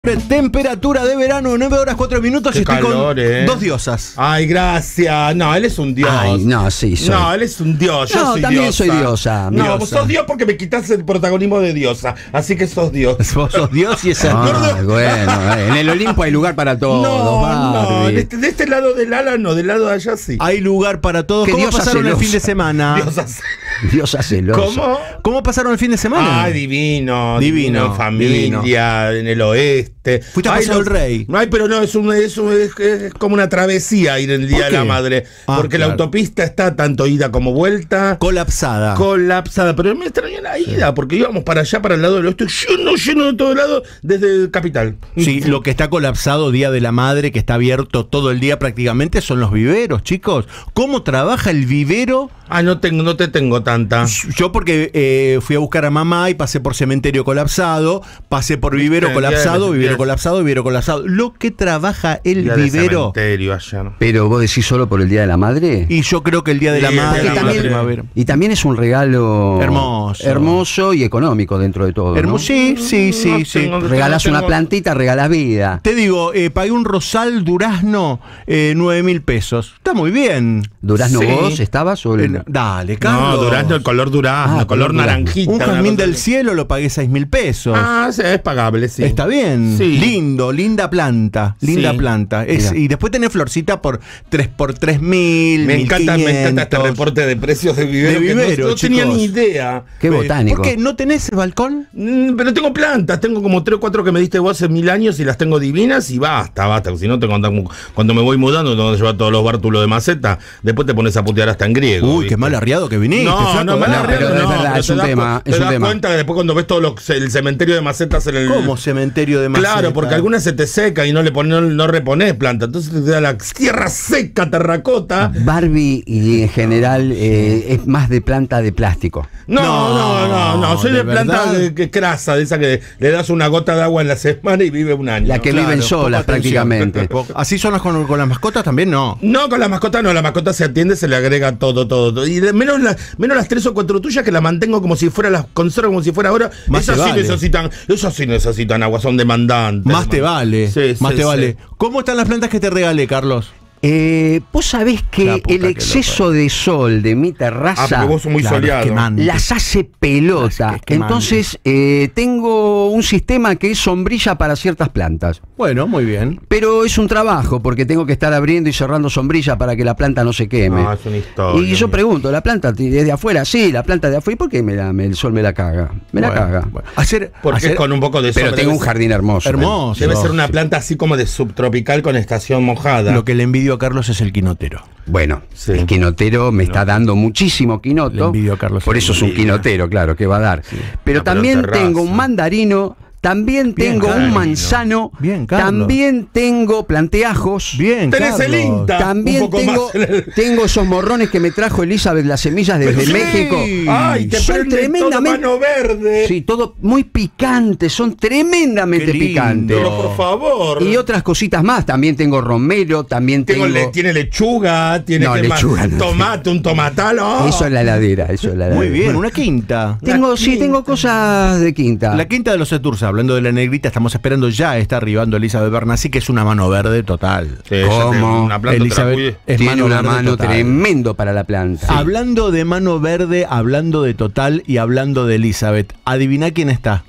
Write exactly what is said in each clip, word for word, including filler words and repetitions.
Temperatura de verano, nueve horas cuatro minutos. Qué y estoy calor, con eh. dos diosas. Ay, gracias. No, él es un dios. Ay, no, sí, soy. No, él es un dios. Yo No, soy también diosa. soy diosa. No, diosa. vos sos dios porque me quitas el protagonismo de diosa. Así que sos dios. Vos sos dios y esa. Ah, bueno, en el Olimpo hay lugar para todos. No, no. Barbie. De este, de este lado del ala no, del lado de allá sí. Hay lugar para todos. Qué ¿Cómo diosa pasaron el celosa. fin de semana? Diosa. Diosa celosa. ¿Cómo? ¿Cómo pasaron el fin de semana? Ay, divino. Divino, Divino. Familia, en el oeste. Fuiste a Ay, Paso no, del Rey. Ay, pero no, es, un, es, un, es, es como una travesía ir el Día ¿Por de la qué? Madre. Ah, porque claro. la autopista está tanto ida como vuelta. Colapsada. Colapsada, pero me extrañó la ida, porque íbamos para allá, para el lado del oeste, lleno, lleno de todo lado, desde Capital. Sí, lo que está colapsado Día de la Madre, que está abierto todo el día prácticamente, son los viveros, chicos. ¿Cómo trabaja el vivero? Ah, no, tengo, no te tengo tanta. Yo porque eh, fui a buscar a mamá y pasé por cementerio colapsado, pasé por vivero Bien, colapsado, bien, vivero bien. colapsado, vivero colapsado. Lo que trabaja el Día de vivero. cementerio allá, ¿no? Pero vos decís solo por el Día de la Madre. Y yo creo que el Día de la Sí, el Madre, Día de la la Madre. primavera. Y también es un regalo Hermoso. hermoso y económico dentro de todo. ¿no? Hermoso, sí, sí, sí, No sí. tengo- Regalás no una tengo- plantita, regalás vida. Te digo, eh, pagué un rosal durazno, eh, nueve mil pesos. Está muy bien. ¿Durazno Sí. vos estabas o el- Eh, dale, Carlos. No, durazno, el color durazno, Ah, color color durazno. naranjita. Un una jazmín cosa del así. cielo lo pagué seis mil pesos. Ah, sí, es pagable, sí. Está bien, Sí. lindo, linda planta, linda Sí. planta. Es, Mira. y después tenés florcita por tres por tres mil. Me encanta, me encanta este reporte reporte de precios de vivero. De que no- vivero, no, tenía chicos. ni idea. Qué botánico. ¿Por qué? ¿No tenés balcón? Mm, Pero tengo plantas, tengo como tres o cuatro que me diste vos hace mil años y las tengo divinas y basta, basta. Si no, te cuando, cuando me voy mudando, tengo que llevar todos los bártulos de maceta. Después te pones a putear hasta en griego. Uy, ¿viste? qué mal arriado que viniste. No, flaco, no, mal ¿verdad? arriado pero es no, verdad, pero es te un das tema, cu- es Te un das tema. cuenta que después cuando ves todo los- el cementerio de macetas en el... ¿Cómo cementerio de maceta? Claro, porque algunas se te seca y no le pones, no, no reponés planta. Entonces te da la tierra seca, terracota. Barbie y en general eh, es más de planta de plástico. No, no, no, no, soy de, ¿de planta verdad? de, que crasa, de esa que le das una gota de agua en la semana y vive un año. La que Claro, viven poca solas atención. prácticamente. Poco- ¿Así son las con, con las mascotas también? No. No, con la mascota no, la mascota se atiende, se le agrega todo, todo, todo. Y de- menos, la- menos las tres o cuatro tuyas que las mantengo como si fuera, las conservo como si fuera ahora. Más Esas te sí vale. necesitan, esas sí necesitan agua, son demandantes. Más te vale. Sí, más sí, te sí. vale. ¿Cómo están las plantas que te regalé, Carlos? Eh, vos sabés La que puta el que exceso de sol de mi Ah, terraza porque vos sos muy Claro, es soleado. quemante. las hace pelota. Es quemante. Entonces eh, tengo un sistema que es sombrilla para ciertas plantas. Bueno, muy bien. Pero es un trabajo porque tengo que estar abriendo y cerrando sombrilla para que la planta no se queme. No, es una historia. Y yo mira. pregunto, ¿la planta es de afuera? Sí, la planta de afuera. ¿Y por qué me la- me- el sol me la caga? Me la Bueno, caga. bueno. Hacer, Porque hacer- es con un poco de sol. Pero tengo debe un ser- jardín hermoso. hermoso. Debe ser una Sí. planta así como de subtropical con estación mojada. Lo que le envidio a Carlos es el quinotero. Bueno, Sí. el quinotero me está dando muchísimo Le quinoto. envidio a Carlos. Por eso es un envidia. quinotero, claro, que va a dar. Pero No, pero también terraza. tengo un mandarino, también Bien, tengo un Carlos. manzano, Bien, Carlos. también tengo planteajos. Bien, Tenés Carlos. el INTA. También un poco tengo, más en el- tengo esos morrones que me trajo Elizabeth, las semillas desde Sí. México. Ay, te Son prende tremendamente- todo mano verde. Sí, todo muy picante, son tremendamente Qué lindo. picantes. Pero por favor. Y otras cositas más, también tengo romero, también Tengo tengo... le- tiene lechuga, tiene No, que más- lechuga no. tomate, un tomatalo. Eso es la heladera, eso es la heladera. Muy bien, una quinta. Tengo, Una sí, quinta. tengo cosas de quinta. La quinta de los Etursa, hablando de la negrita, estamos esperando, ya está arribando Elizabeth Bernassi, que es una mano verde total. Sí, ella ¿Cómo? tiene una planta, te la Elizabeth cuide. es Tiene mano una verde mano total. tremendo para la planta. Hablando de mano verde, hablando de total y hablando de Elizabeth, adivina quién está.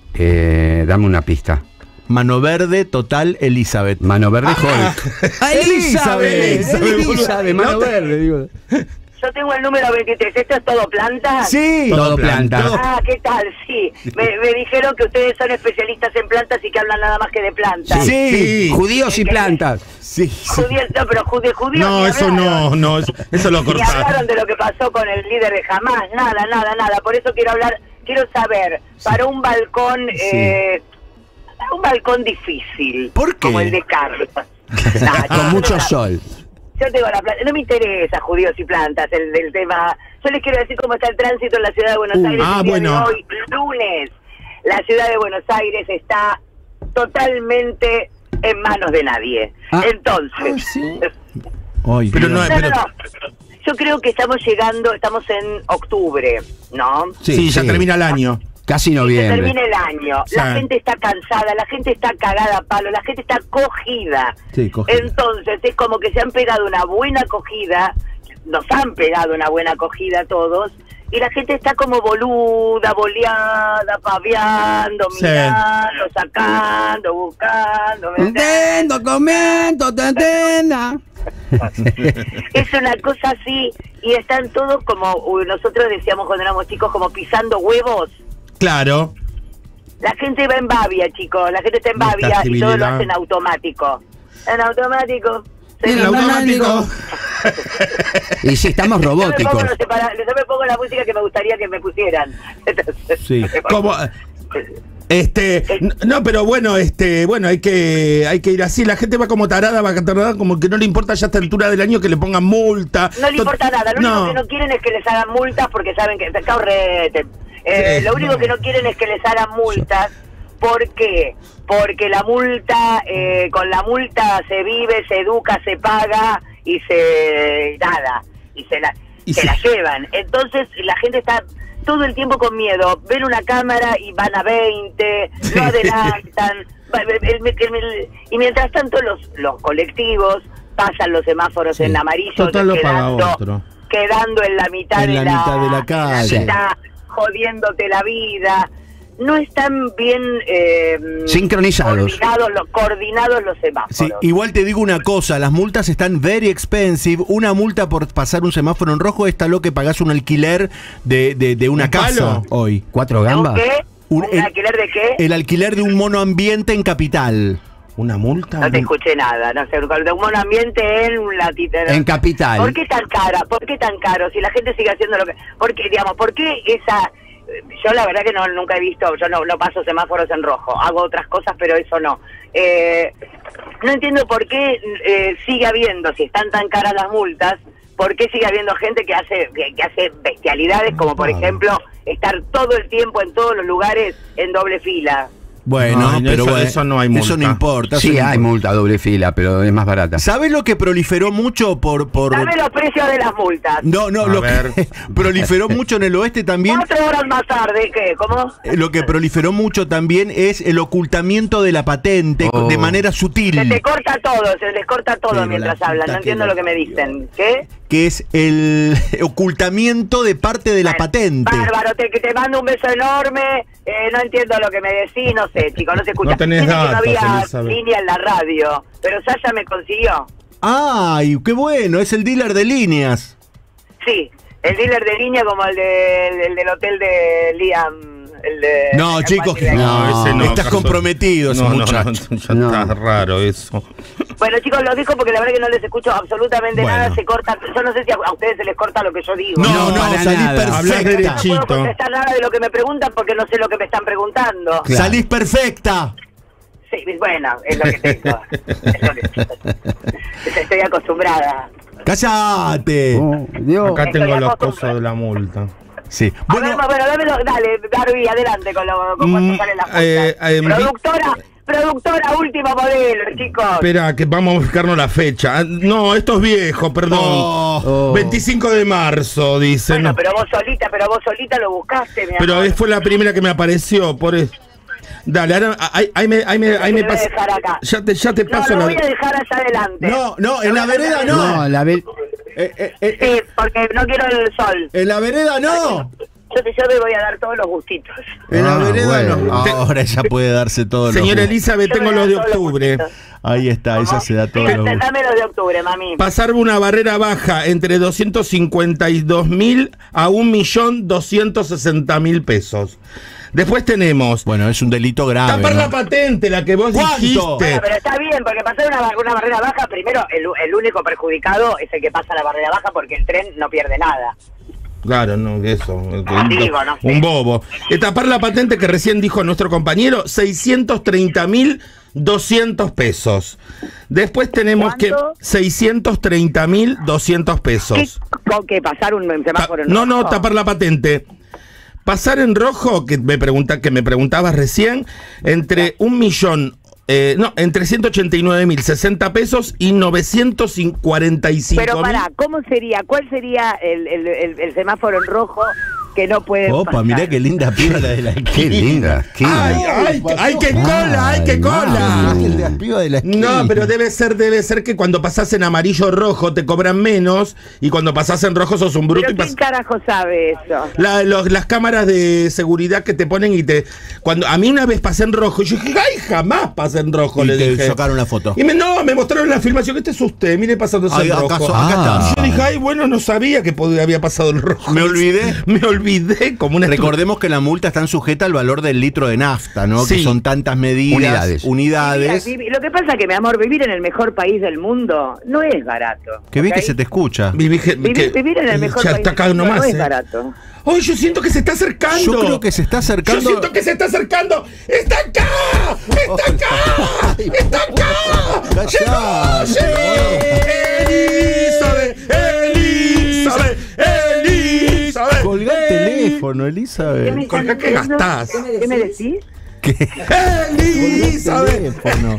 Eh, dame una pista. Mano verde, total, Elizabeth. Mano verde Hulk. ¡Ah, Elizabeth! Elizabeth, Elizabeth, mano No te- verde, digo. Yo tengo el número veintitrés, ¿esto es todo plantas? Sí. Todo Todo planta. planta. Ah, ¿qué tal? Sí, me, me dijeron que ustedes son especialistas en plantas y que hablan nada más que de plantas. Sí. Sí. Judíos y plantas. Sí. Judíos, no, pero judíos, judíos No, ni eso hablaron. no, no, eso, eso lo Ni cortaron. hablaron de lo que pasó con el líder de Hamás, nada, nada, nada. Por eso quiero hablar, quiero saber, para un balcón, eh, un balcón difícil. ¿Por qué? Como el de Carlos. Nah, Con yo- mucho sol. Yo tengo la planta, no me interesa judíos y plantas el del tema. Yo les quiero decir cómo está el tránsito en la ciudad de Buenos Uh, Aires ah, el día bueno. de hoy, lunes. La ciudad de Buenos Aires está totalmente en manos de nadie. Ah. Entonces, Ay, Pero Dios. no, no, pero- no, no. Yo creo que estamos llegando, estamos en octubre, ¿no? Sí, ya termina el año. Casi y se noviembre. termina el año. Sí. La gente está cansada, la gente está cagada a palo, la gente está cogida. Sí, cogida. Entonces es como que se han pegado una buena cogida, nos han pegado una buena cogida todos, y la gente está como boluda, boleada, paveando, Sí. mirando, sacando, buscando. ¿me entendés? Entiendo, comento, te entienda. Es una cosa así, y están todos como uh, nosotros decíamos cuando éramos chicos, como pisando huevos. Claro. La gente va en babia, chicos, la gente está en Esta babia y todo lo civilidad. hacen automático. En automático. El Se- automático. Y sí, estamos Yo me, pongo robóticos. los separa- yo me pongo la música que me gustaría que me pusieran. Entonces, Sí. Como, este, n- no, pero bueno, este, bueno, hay que, hay que ir así. La gente va como tarada, va tarada, como que no le importa ya a esta altura del año que le pongan multa. No le importa nada, lo No. único que no quieren es que les hagan multas porque saben que... Caurrete. Eh, Sí, lo único no. que no quieren es que les hagan multas. ¿Por qué? Porque la multa, eh, con la multa se vive, se educa, se paga y se... nada. Y se la, Y se se- la llevan. Entonces la gente está todo el tiempo con miedo. Ven una cámara y van a veinte, no adelantan. va- el- el- el- y mientras tanto los, los colectivos pasan los semáforos Sí. en amarillo, Total lo paga quedando, otro. quedando en la mitad, En de, la la, mitad de la calle. mitad, jodiéndote la vida. No están bien eh, Sincronizados. coordinados los, coordinados los semáforos. Sí, igual te digo una cosa, las multas están very expensive. Una multa por pasar un semáforo en rojo está lo que pagás un alquiler de, de, de una ¿Un casa palo? hoy. ¿Cuatro gambas? ¿Qué? Un- ¿Un, el- alquiler de qué? El alquiler de un monoambiente en Capital. ¿Una multa? No te escuché nada, no sé, de un buen ambiente en la En Capital. ¿Por qué tan cara? ¿Por qué tan caro? Si la gente sigue haciendo lo que... Porque, digamos, ¿por qué esa...? Yo la verdad que no nunca he visto, yo no, no paso semáforos en rojo, hago otras cosas, pero eso no. Eh, no entiendo por qué eh, sigue habiendo, si están tan caras las multas, por qué sigue habiendo gente que hace que, que hace bestialidades, como por Claro. ejemplo estar todo el tiempo en todos los lugares en doble fila. Bueno, No, no, pero eso- bueno, eso no hay Eso no multa. importa. Sí, eso no hay importa. multa doble fila, pero es más barata. ¿Sabes lo que proliferó mucho por... por... Dame los precios de las multas. No, no, A lo ver. que proliferó mucho en el oeste también... Cuatro horas más tarde, ¿qué? ¿Cómo? eh, Lo que proliferó mucho también es el ocultamiento de la patente Oh. de manera sutil. Se te corta todo, se les corta todo Pero mientras la hablan. puta No entiendo que lo que me lo dicen. ¿Qué? Que es el ocultamiento de parte de la Bueno, patente. Bárbaro, te, te mando un beso enorme. Eh, no entiendo lo que me decís, no sé, chicos, no se escucha. No tenés Dice que datos, no había Elizabeth. línea en la radio, pero Sasha me consiguió. ¡Ay, qué bueno! Es el dealer de líneas. Sí, el dealer de línea como el, de, el del hotel de Liam. El de, No, el chicos, Juan de- no. ese no. Estás Carlos. comprometido, ese No, no, muchacho. no, ya No. está raro eso. Bueno, chicos, lo dijo porque la verdad que no les escucho absolutamente Bueno. nada. Se corta. Yo no sé si a, a ustedes se les corta lo que yo digo. No, No, no, para salís nada. Hablás perfecta. derechito. No puedo contestar nada de lo que me preguntan porque no sé lo que me están preguntando. Claro. Salís perfecta. Sí, bueno, es lo que tengo. Es lo que- Estoy acostumbrada. ¡Cállate! Oh, Dios. Acá Estoy tengo los acostumbrada. cosos de la multa. Sí. A ver, Bueno, bueno, dámelo, dale, Darby, adelante con, lo, con cuánto Mm, sale la multa. eh, eh, productora, productora, último modelo, chicos. Espera, que vamos a buscarnos la fecha. Ah, No, esto es viejo, perdón. Oh. Oh. veinticinco de marzo, dice. Bueno, no. pero vos solita, pero vos solita lo buscaste, mi Pero amor. fue la primera que me apareció, por eso. Dale, ahora ahí, ahí me, ahí me, ahí me Te voy a pasa. dejar acá. Ya te, ya te No, paso lo la. voy a dejar allá adelante. no, no, en Lo la voy a vereda dejar no. No, la ve- Eh, eh, eh, eh, Sí, porque no quiero el sol. en la vereda no. Yo, te, yo me voy a dar todos los gustitos. En la Ah, vereda no. bueno. Ahora ella puede darse todo lo Señora Elizabeth, Yo tengo me los voy de a dar todos los octubre. gustitos. Ahí está, ella ¿Cómo? se da todo Sí, lo dame los de octubre, mami. Pasar una barrera baja entre doscientos cincuenta y dos mil a un millón doscientos sesenta mil pesos. Después tenemos Bueno, es un delito grave. tapar ¿no? la patente, la que vos ¿Cuánto? dijiste. Bueno, pero está bien, porque pasar una, bar- una barrera baja, primero, el, el único perjudicado es el que pasa la barrera baja porque el tren no pierde nada. Claro, no, eso. Un, Digo, no sé. un bobo. Eh, tapar la patente que recién dijo nuestro compañero, seiscientos treinta mil doscientos pesos. Después tenemos ¿Cuánto? que seiscientos treinta mil doscientos ¿Qué, pesos. ¿Con qué? ¿Pasar un Ta- semáforo en no, no, rojo? tapar la patente. Pasar en rojo, que me pregunta, que me preguntabas recién, entre un millón, eh, no, entre ciento ochenta y nueve mil sesenta pesos y novecientos cuarenta y cinco Pero mil. pará, ¿cómo sería? ¿Cuál sería el, el, el, el semáforo en rojo que no pueden Opa, pasar. mirá qué linda piba la de la esquina. Qué linda. Qué ¡Ay, ay, ay, qué cola, ay, qué Ay, cola! Es el de la piba de la esquina. No, pero debe ser, debe ser que cuando pasás en amarillo o rojo te cobran menos y cuando pasás en rojo sos un bruto Pero y ¿quién pasás. carajo sabe eso? La- los- las cámaras de seguridad que te ponen y te. Cuando a mí una vez pasé en rojo, y yo dije, ay, jamás pasé en rojo, Y le te dije. sacaron la foto. Y me, no, me mostraron la filmación, que este es usted, mire pasándose Ay, en rojo. ¿acaso? Acá Ah. Y yo dije, ay, bueno, no sabía que podía, había pasado el rojo. Me olvidé. Me olvidé como una Recordemos que la multa está sujeta al valor del litro de nafta, ¿no? Sí. Que son tantas medidas, Unidades. unidades. Mira, Vivi, lo que pasa es que, mi amor, vivir en el mejor país del mundo no es barato. Que vi ¿ok? que se te escucha. Viví- que- Vivir, que- vivir en el mejor ya país está acá del mundo nomás, no es eh. barato. Ay, yo siento que se está acercando. Yo creo que se está acercando. Yo siento que se está acercando. ¡Está acá! ¡Está acá! ¡Está acá! ¡Llegó! ¡Llegó! ¡Elizabeth! ¡Elizabeth! ¡Elizabeth! Colgá el teléfono, ¿Qué Elizabeth. me ¿Con estás qué diciendo? gastás? ¿Qué me decís? ¿Qué? ¡Elizabeth! Teléfono.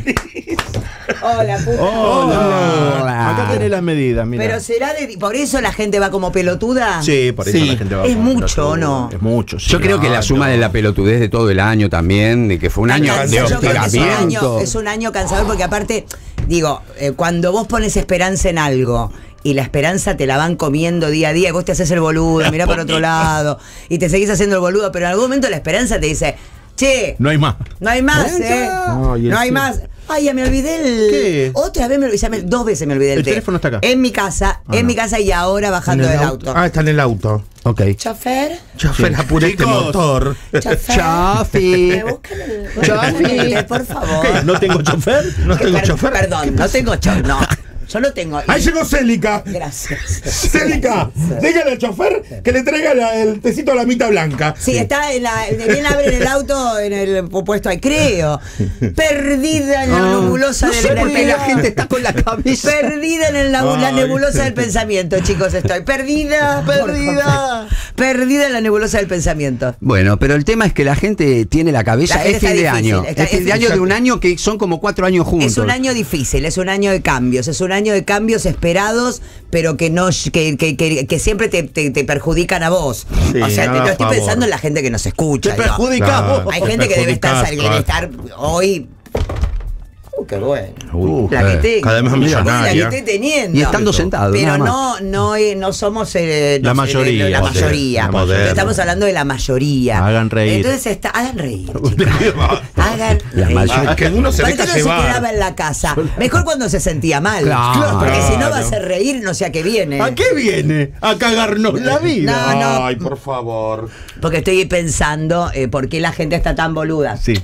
Hola, puta. Hola. Hola. Acá tenés las medidas, mira. Pero será de. ¿Por eso la gente va como pelotuda? Sí, por eso Sí. la gente va Es con mucho, pelotudo. ¿o no? Es mucho, sí. Yo creo que la suma de la pelotudez de todo el año también, de que fue un año Cansa- de yo creo que es un año, hostigamiento. es un año cansador porque aparte, digo, eh, cuando vos pones esperanza en algo y la esperanza te la van comiendo día a día y vos te haces el boludo, mirá por otro lado y te seguís haciendo el boludo, pero en algún momento la esperanza te dice, che, No hay más. no hay más, ¿eh? No, y el No hay sí. más. Ay, ya me olvidé el... ¿Qué? Otra vez me olvidé, ya me- dos veces me olvidé el, El té. teléfono está acá. En mi casa, Ah, en no. mi casa y ahora bajando En el del auto. auto. Ah, está en el auto. Ok. Chofer, Chofer, apuré este Chicos. motor. chofer. Chafi. Me buscan el- Chafi. Por favor. ¿Qué? ¿No tengo chofer? No Que tengo per- chofer. Perdón, no tengo chofer. No, yo lo tengo. Ahí llegó Célica. Gracias. Célica, dígale al chofer que le traiga la- el tecito a la mitad blanca. Sí, está en la. Bien abre en el auto, en el puesto ahí, creo. Perdida en la nebulosa No del, sé del por qué la pela- gente está con la cabeza. Perdida en el nabu- la Ay. nebulosa del pensamiento, chicos, estoy. Perdida, perdida. Perdida en la nebulosa del pensamiento. Bueno, pero el tema es que la gente tiene la cabeza, La gente es fin está de difícil, año. está- es fin es de año difícil. de un año que son como cuatro años juntos. Es un año difícil, es un año de cambios, es un año de cambios esperados, pero que no que, que, que, que siempre te, te, te perjudican a vos. Sí, o sea, te, haga lo estoy favor. pensando en la gente que nos escucha. Te digo. perjudicamos. Claro. Hay gente que debe estar, Perjudicás, debe estar hoy. Uh, qué bueno. Uh, La que eh, esté- cada vez más Mira, millonaria. La que esté teniendo. Y estando sentado. Pero nada más. no, no, eh, no somos eh, La no sé, mayoría. de- La mayoría. La moderna. Estamos hablando de la mayoría. Hagan reír. Entonces está, hagan reír. chicos. Hagan La reír. mayoría. Ah, que uno se ¿Por deja qué no se llevar. quedaba en la casa? Mejor cuando se sentía mal. Claro. Porque si no va a Claro. hacer reír, no sé a qué viene. ¿A qué viene? A cagarnos la vida. No, no. Ay, por favor. Porque estoy pensando eh, por qué la gente está tan boluda. Sí.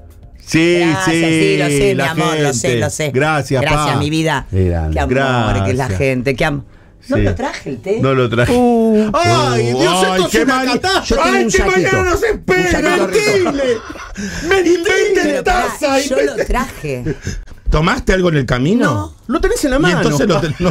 Sí, Gracias, sí, sí, lo sé, mi la amor, lo sé, gente. lo sé. Gracias, Gracias, pa. mi vida. Qué grande. Qué amor, que es la Gracias. gente, qué am- No Sí. lo traje el té. No lo traje. ¡Ay, Dios, Ay, esto es qué una mani- catástrofe! Yo tengo ¡Ay, un qué saquito. mañana nos Un espera! saquito rico. ¡Mentile! ¡Mentile Pero pará, taza! yo lo traje. ¿Tomaste algo en el camino? No. Lo tenés en la Y mano. entonces lo ten- no.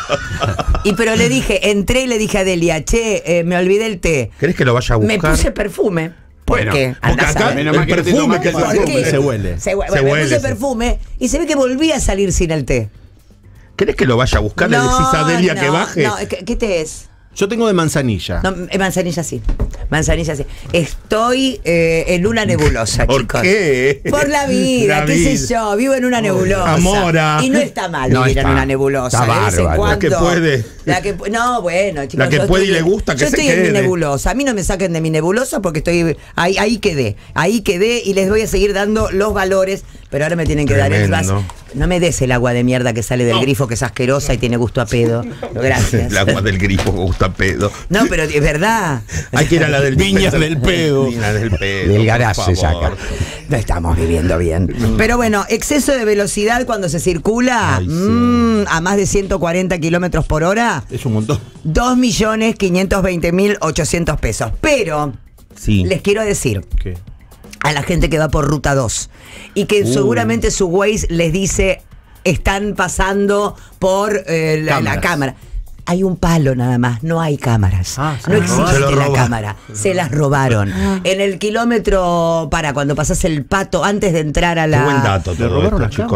Y pero le dije, entré y le dije a Delia, che, eh, me olvidé el té. ¿Querés que lo vaya a Me buscar? puse perfume. ¿Por Bueno, qué? Porque Andá a acá saber. Menos mal el que no te perfume tomas. que se ¿Por perfume. qué? Se huele. Se, hue- Se bueno, me huele, puse sí. perfume y se ve que volví a salir sin el té. ¿Querés que lo vaya a buscar? ¿Le decís a Delia que no, baje? No, ¿qué, qué té es? Yo tengo de manzanilla. No, eh, manzanilla sí. Manzanilla sí. Estoy eh, en una nebulosa, ¿Por chicos. qué? Por la vida, La qué vida. sé yo, vivo en una nebulosa. Amora. Y no está mal No vivir está. en una nebulosa. Está de vez en bárbaro. La que cuando- puede. La que pu- no, bueno, chicos. La que yo puede y estoy- le gusta, que yo se estoy en mi quede. nebulosa. A mí no me saquen de mi nebulosa porque estoy ahí, ahí quedé. Ahí quedé y les voy a seguir dando los valores, pero ahora me tienen que dar el Tremendo. vaso. No me des el agua de mierda que sale del grifo, que es asquerosa y tiene gusto a pedo. Gracias. El agua del grifo gusta pedo. No, pero es verdad. Hay que ir a la del Viñas del pedo. Viñas del pedo. Del por garage se favor. saca. No estamos viviendo bien. Pero bueno, exceso de velocidad cuando se circula Ay, sí. mm, a más de ciento cuarenta kilómetros por hora, Es un montón. dos millones quinientos veinte mil ochocientos pesos. Pero Sí. les quiero decir ¿Qué? a la gente que va por ruta dos y que Uh. seguramente su Waze les dice están pasando por eh, la, la Cámaras. cámara. Hay un palo nada más, no hay cámaras. Ah, se no las robaron. Se existe lo la roban. cámara, se las robaron. En el kilómetro, para cuando pasas el pato, antes de entrar a Qué la... buen dato ¿Le todo robaron esto, las chicos.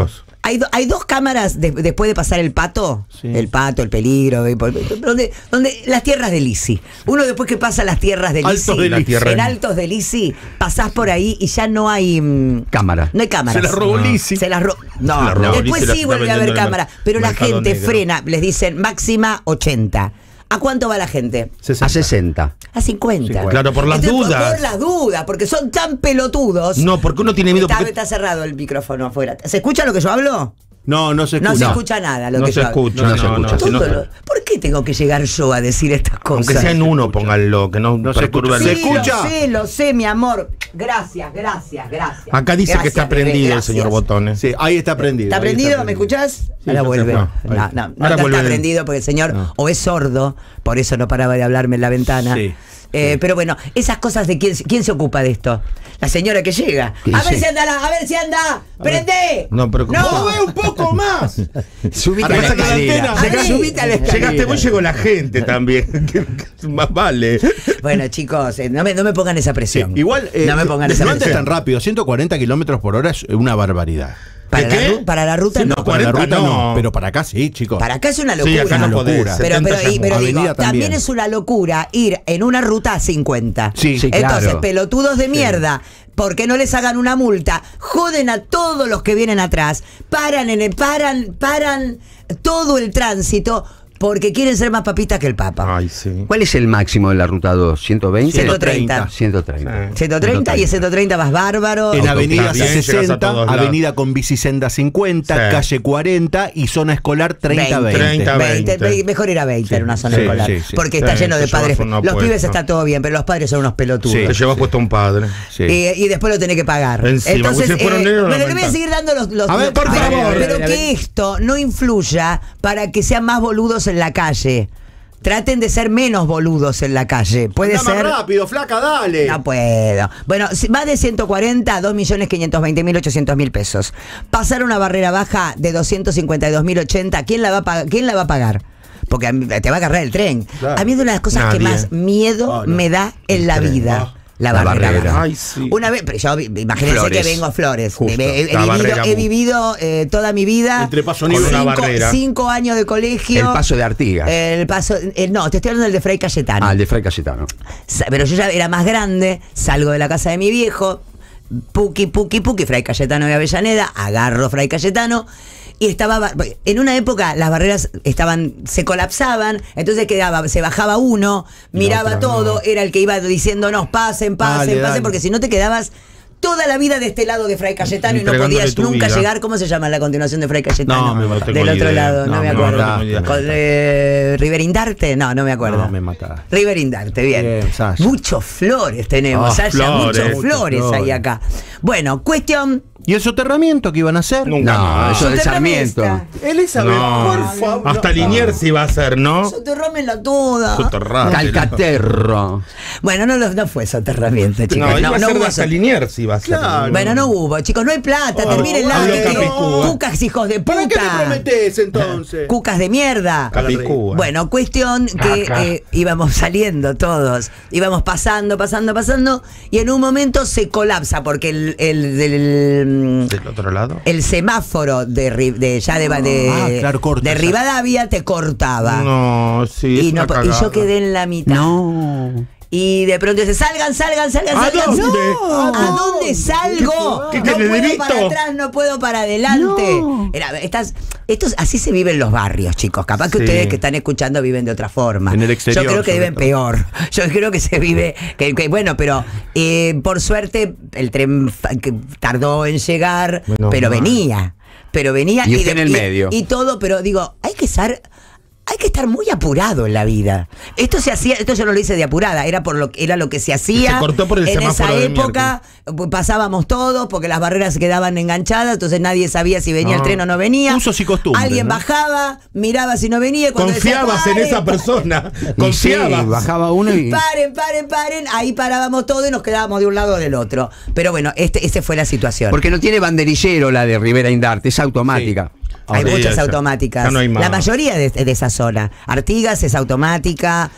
Hay, do- hay dos cámaras de- después de pasar el pato, Sí. el pato, el peligro, y por- donde, donde las tierras de Lisi. Uno después que pasa las tierras de Altos Lisi, de Lisi. en Altos de Lisi, pasás por ahí y ya no hay mm, Cámara. No hay cámaras. Se la robó No. Lisi. Se las ro- no, Se las robó después Lisi, la sí está vuelve a haber vendiendo en el cámara, pero la mercado gente negro. frena, les dicen máxima ochenta. ¿A cuánto va la gente? A sesenta. A cincuenta. Claro, por las Entonces, dudas. Por las dudas, porque son tan pelotudos. No, porque uno tiene miedo. Está, Porque... está cerrado el micrófono afuera. ¿Se escucha lo que yo hablo? No, no se escucha. No se escucha nada lo No que se yo hablo. escucha, No no, se no, escucha. si no- Todo lo- ¿Por qué tengo que llegar yo a decir estas cosas? Aunque sea en uno, pónganlo, que no, No se perturbe escucha. el Sí, ¿Se escucha? lo sé, lo sé, mi amor. Gracias, gracias, gracias. Acá dice que Gracias, está bebé, prendido el gracias. señor Botones. Sí, ahí está prendido. ¿Está ahí prendido? ¿Me escuchás? Sí, Ahora ya se vuelve. fue. No, Ahí. no, no, Ahora no vuelve. está prendido porque el señor No. o es sordo, por eso no paraba de hablarme en la ventana. Sí. Eh, pero bueno, esas cosas de quién, quién se ocupa de esto. La señora que llega. Sí, A ver sí. si anda, la- a ver si anda. ¡Prende! No, pero ¿cómo? No. ¡Sube un poco más! Subite Ahora a la saca la escalera. antena. Llegá, subite a la escalera. Llegaste vos, llegó la gente también. que Más vale. Bueno, chicos, eh, no, me, no me pongan esa Sí, presión. igual, eh, no me pongan no esa andes presión. tan rápido. ciento cuarenta kilómetros por hora es una barbaridad. Para, ¿De la, qué? ru- para la ruta no. ciento Para la cuarenta ruta no, no. pero para acá sí, chicos. Para acá es una Sí, locura. acá no podés. locura. Pero, setenta pero, ya y- es pero mucho. digo, Avenida también. también. es una locura ir en una ruta a cincuenta. Sí, Sí, claro. Entonces, pelotudos de mierda, ¿por qué no les hagan una multa? Joden a todos los que vienen atrás, paran en el, paran, paran todo el tránsito porque quieren ser más papistas que el Papa. Ay, sí. ¿Cuál es el máximo de la ruta dos? ¿ciento veinte? ciento treinta. ciento treinta. Sí. ciento treinta y en ciento treinta vas bárbaro. En Autopista Avenida bien, llegas a sesenta, todos lados. Avenida con bicisenda cincuenta, Sí. calle cuarenta y zona escolar treinta veinte. treinta. veinte, veinte. mejor ir a veinte en una zona sí, escolar. sí, sí. Porque está Sí, lleno de te llevas padres. una Los pibes apuesta. está todo bien, pero los padres son unos pelotudos. Sí. Te llevas puesto un padre. Sí. Eh, y después lo tenés que pagar. Encima, Entonces, porque si fueron eh, negros, bueno, la le voy a ventana. seguir dando los. los- A ver, por pero- favor. Pero A ver, que esto no influya para que sean más boludos en la calle. Traten de ser menos boludos en la calle. Puede Anda más ser. rápido, flaca, dale. No puedo. Bueno, si- más de ciento cuarenta, dos millones quinientos veinte mil ochocientos mil pesos. Pasar una barrera baja de doscientos cincuenta y dos mil ochenta, ¿quién la va a pagar? ¿Quién la va a pagar? Porque a mí- te va a agarrar el tren. Claro. A mí es una de las cosas que Nadie. más miedo Oh, no. me da en la tren. vida. Oh. La La barrera. barrera. baja. Ay, sí. Una vez, pero yo vi- imagínense Flores. que vengo a Flores. Justo, He, he- he la vivido, barrera he bu- vivido eh, toda mi vida Entre Paso Con Nivel. una cinco, barrera. cinco años de colegio. El paso de Artigas. El paso, eh, no, te estoy hablando del de Fray Cayetano. Ah, el de Fray Cayetano. Sa- Pero yo ya era más grande, salgo de la casa de mi viejo, puki, puki, puki, Fray Cayetano y Avellaneda, agarro Fray Cayetano. Y estaba, ba- en una época las barreras estaban, se colapsaban, entonces quedaba, se bajaba uno, miraba otra todo, no. era el que iba diciéndonos pasen, pasen, Dale, pasen, dale. porque si no te quedabas toda la vida de este lado de Fray Cayetano y no Entregándole podías tu nunca vida. llegar. ¿Cómo se llama la continuación de Fray Cayetano? No, me no tengo Del otro idea. lado, no, No, me no, acuerdo. no tengo idea. Con, eh, Riverindarte, no, no me acuerdo. No, me mataste. Riverindarte, bien. Bien, Sasha. Muchos flores tenemos, Ah, Sasha, flores. muchos flores Muchos hay flores. acá. Bueno, cuestión. ¿Y el soterramiento que iban a hacer? Nunca No, más. eso del Soterrame Sarmiento. esta. Elizabeth, No. por favor. Hasta no. Liniers iba a ser, ¿no? Soterrámenla toda. Soterrame. Calcaterro. Bueno, no, lo- no fue soterramiento, chicos. No, No, iba a no ser de hubo hasta sot- Liniers iba a ser. Claro. Bueno, no hubo, chicos, no hay plata, Oh, termínenla. hablo que- Capicúa. Cucas, hijos de ¿Para qué me puta. prometés entonces? Cucas de mierda. Capicúa. Bueno, cuestión que Acá. eh, íbamos saliendo todos, íbamos pasando, pasando, pasando, y en un momento se colapsa porque el, el, del- ¿Del otro lado? el semáforo de, Ri- de ya de, de, Ah, claro, corta, de ya. Rivadavia te cortaba. No, sí. y, es no- una y yo cagada. quedé en la mitad. No. Y de pronto dice, salgan, salgan, salgan, ¿A salgan. dónde? No, ¿a dónde salgo? ¿Qué no tenés, puedo delito? para atrás, no puedo para adelante. No. Era, estás, estos, así se viven los barrios, chicos. Capaz que Sí. ustedes que están escuchando viven de otra forma. En el exterior, Yo creo que sobre viven todo. peor. Yo creo que se vive, que, que, bueno, pero eh, por suerte el tren fa- que tardó en llegar, Menos pero mal. venía. Pero venía Y usted en el y- medio. y todo, pero digo, hay que estar hay que estar muy apurado en la vida. Esto se hacía, esto yo no lo hice de apurada, era por lo que era lo que se hacía. Se cortó por el en semáforo esa de época pues, pasábamos todos porque las barreras se quedaban enganchadas, entonces nadie sabía si venía No. el tren o no venía. Usos y costumbres, Alguien ¿no? bajaba, miraba si no venía y cuando decía, Confiabas en "Paren, esa persona. Y sí, Confiabas. bajaba uno y. Paren, paren, paren, ahí parábamos todos y nos quedábamos de un lado o del otro. Pero bueno, este, esa fue la situación. Porque no tiene banderillero la de Rivera Indarte, es automática. Hay Sí, muchas ya- automáticas. ya no hay más. La mayoría de, de esa zona. Artigas es automática.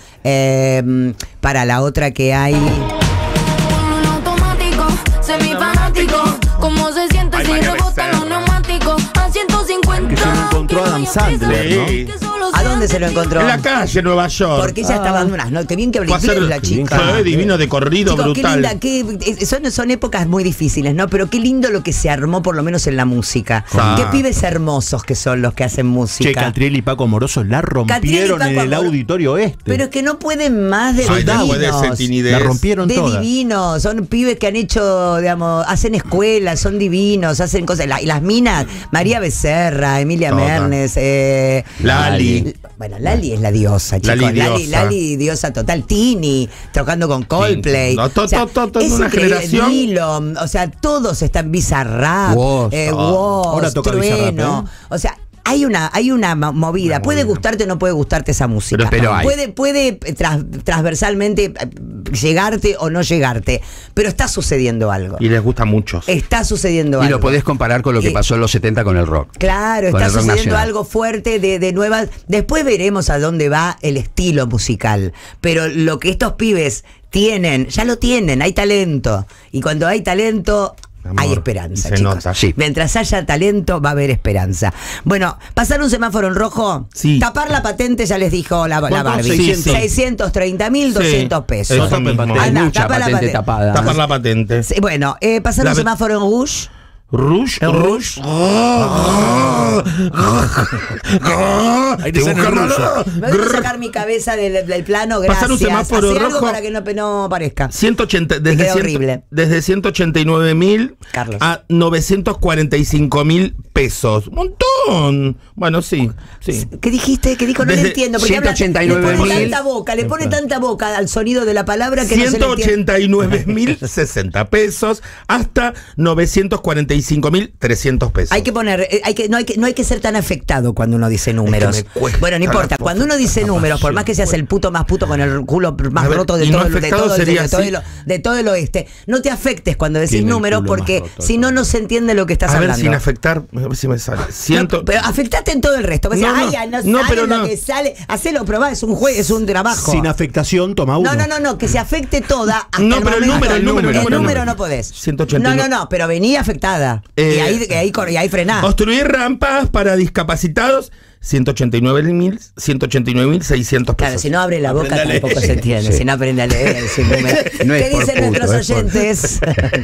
eh, para la otra que hay. Un automático, semifanático. ¿Cómo se siente Ay, si María rebotan Becerra. los neumáticos? A ciento encontró Adam Sandler, ¿no? Sí. ¿A dónde se lo encontró? En la calle, Nueva York. Porque ella estaba dando unas notas. Qué bien que habla Fue a hacer- inglés la chica. Fue divino de corrido, Chicos, qué brutal. linda, qué- eh, son, son épocas muy difíciles, ¿no? Pero qué lindo lo que se armó, por lo menos en la música. Ah. Qué pibes hermosos que son los que hacen Che, música. Catriel y Paco Amoroso la Catriel y rompieron Paco en el Amoroso. auditorio este. Pero es que no pueden más de Ay, divinos. después de ese tinidez. La rompieron De todas. divinos, son pibes que han hecho, digamos, hacen escuelas, son divinos, hacen cosas. La- y las minas, María Becerra, Emilia Todas. Mernes, eh, Lali. Bueno, Lali es la diosa, chicos. Lali Lali, diosa. Lali diosa total. Tini, tocando con Coldplay. No, to- to- to- to- es una increíble. generación. Dillom, o sea, todos están Bizarrap, Woz, eh, ah. Woz, Ahora toca Trueno. Bizarrap, ¿eh? O sea, hay una, hay una mo- movida. Una puede movida. gustarte o no puede gustarte esa música. Pero- pero hay. Puede, puede eh, tras- transversalmente eh, llegarte o no llegarte. Pero está sucediendo algo. Y les gusta mucho. Está sucediendo Y algo. lo podés comparar con lo que Y- pasó en los setenta con el rock. Claro, Con está el rock sucediendo nacional. algo fuerte de, de nuevas. Después veremos a dónde va el estilo musical. Pero lo que estos pibes tienen, ya lo tienen, hay talento. Y cuando hay talento, Amor, hay esperanza, se chicos. nota. Sí. Mientras haya talento, va a haber esperanza. Bueno, pasar un semáforo en rojo, Sí. tapar la patente, ya les dijo la, la ¿Cuánto? Barbie. seiscientos. seiscientos treinta mil doscientos Sí, pesos. eso Tape mismo. patente. Hay Anda, mucha tapa la patente patente. tapada. Tapar la patente. Sí, bueno, eh, pasar La un ve- semáforo en rouge. Rouge, ¿En Rouge. Ahí Te te sale busca el raro. ruso. Me voy a sacar mi cabeza del, del plano, gracias. Pasar un semáforo Hacé algo rojo. para que no, no aparezca. ciento ochenta, Te desde, queda cien- horrible. desde ciento ochenta y nueve mil Carlos. a novecientos cuarenta y cinco mil pesos. Un montón. Bueno, sí, sí. ¿Qué dijiste? ¿Qué dijo? No le Desde entiendo. Porque ciento ochenta y habla- nueve le pone mil. tanta boca, le pone tanta boca al sonido de la palabra que no se le ciento entiende. ochenta y nueve mil sesenta pesos hasta novecientos cuarenta y cinco mil trescientos pesos. Hay que poner, eh, hay que, no, hay que, no hay que ser tan afectado cuando uno dice números. me cuesta Bueno, no importa. la Cuando uno dice números, por más que seas el puto más puto con el culo más A ver, roto de y no todo, el- de, afectado todo, el- sería de, todo así. el, de todo el oeste, no te afectes cuando decís Tiene el números culo más porque roto de si no, todo. no se entiende lo que estás A ver, hablando. sin afectar, a ver si me sale. Ciento, No, pero afectate en todo el resto. Pues, No, ay, no, ya no, no, sale pero lo no. que sale. Hacelo, probá, es un juego, es un trabajo. Sin afectación, toma uno. No, no, no, no, que se afecte toda. Hasta No, el pero el momento. número, el número, el el número, número el no número. podés. ciento ochenta y nueve. No, no, no, pero venía afectada. y Eh, ahí, y ahí, cor- y ahí frená. Construir rampas para discapacitados, ciento ochenta y nueve mil seiscientos pesos. Claro, si no abre la boca Aprende a leer. tampoco se entiende. Si no aprende a leer, es un número. No es ¿Qué por dicen puto, nuestros es por- oyentes?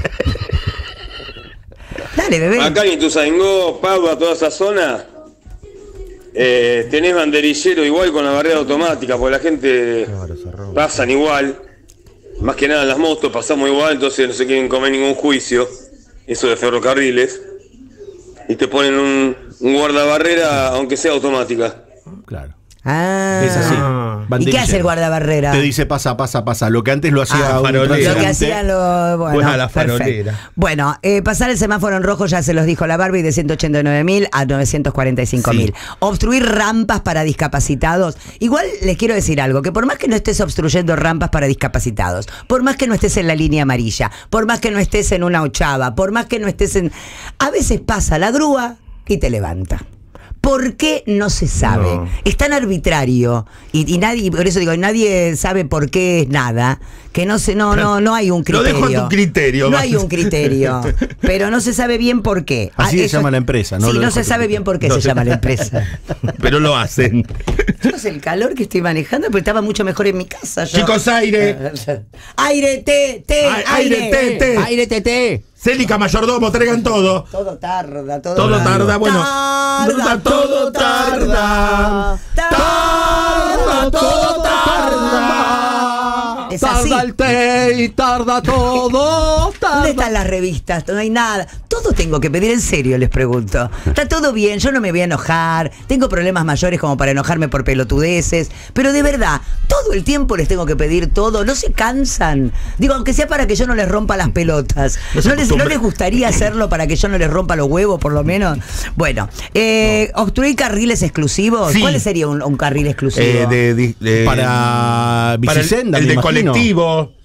Dale, bebé. Acá en Ituzaingó, Padua, toda esa zona, eh, tenés banderillero igual con la barrera automática, porque la gente pasan igual, más que nada en las motos pasamos igual, entonces no se quieren comer ningún juicio, eso de ferrocarriles, y te ponen un, un guardabarrera aunque sea automática. Claro. Ah. Es así. ¿Y Banderillero. qué hace el guardabarrera? Te dice pasa, pasa, pasa. Lo que antes lo hacía Ah, un farolero. Lo que transeúnte. hacían los. Bueno, Pues a la perfecto. farolera. Bueno, eh, pasar el semáforo en rojo ya se los dijo la Barbie, de ciento ochenta y nueve mil a novecientos cuarenta y cinco mil. Sí. Obstruir rampas para discapacitados. Igual les quiero decir algo: que por más que no estés obstruyendo rampas para discapacitados, por más que no estés en la línea amarilla, por más que no estés en una ochava, por más que no estés en. A veces pasa la grúa y te levanta. ¿Por qué? No se sabe. No. Es tan arbitrario y, y nadie, por eso digo, nadie sabe por qué es nada, que no se, no, no, no hay un Lo criterio. dejo a tu criterio, No va. hay un criterio, pero no se sabe bien por qué. Así Ah, se eso- llama la empresa, ¿no? Sí, Lo no dejo se a tu sabe bien por qué No se se- llama la empresa. Pero lo hacen. Chicos, el calor que estoy manejando, pero estaba mucho mejor en mi casa. yo. Chicos, aire. Aire, té, té, Ay, aire, aire, té, té. Aire, tete. Célica, mayordomo, traigan todo. Todo tarda, todo, Todo tarda, bueno. Tarda, Todo tarda. Tarda, todo tarda. Es así. Tarda el té y tarda todo. Tarda. ¿Dónde están las revistas? No hay nada. Todo tengo que pedir, en serio, les pregunto. Está todo bien, yo no me voy a enojar. Tengo problemas mayores como para enojarme por pelotudeces. Pero de verdad, todo el tiempo les tengo que pedir todo. No se cansan. Digo, aunque sea para que yo no les rompa las pelotas. No se ¿No les, ¿no acostumbre. les gustaría hacerlo para que yo no les rompa los huevos, por lo menos? Bueno, eh, obstruir carriles exclusivos. Sí. ¿Cuál sería un, un carril exclusivo? Eh, de, de- de- Para para el, bicisenda, el me de imagino. colectivo.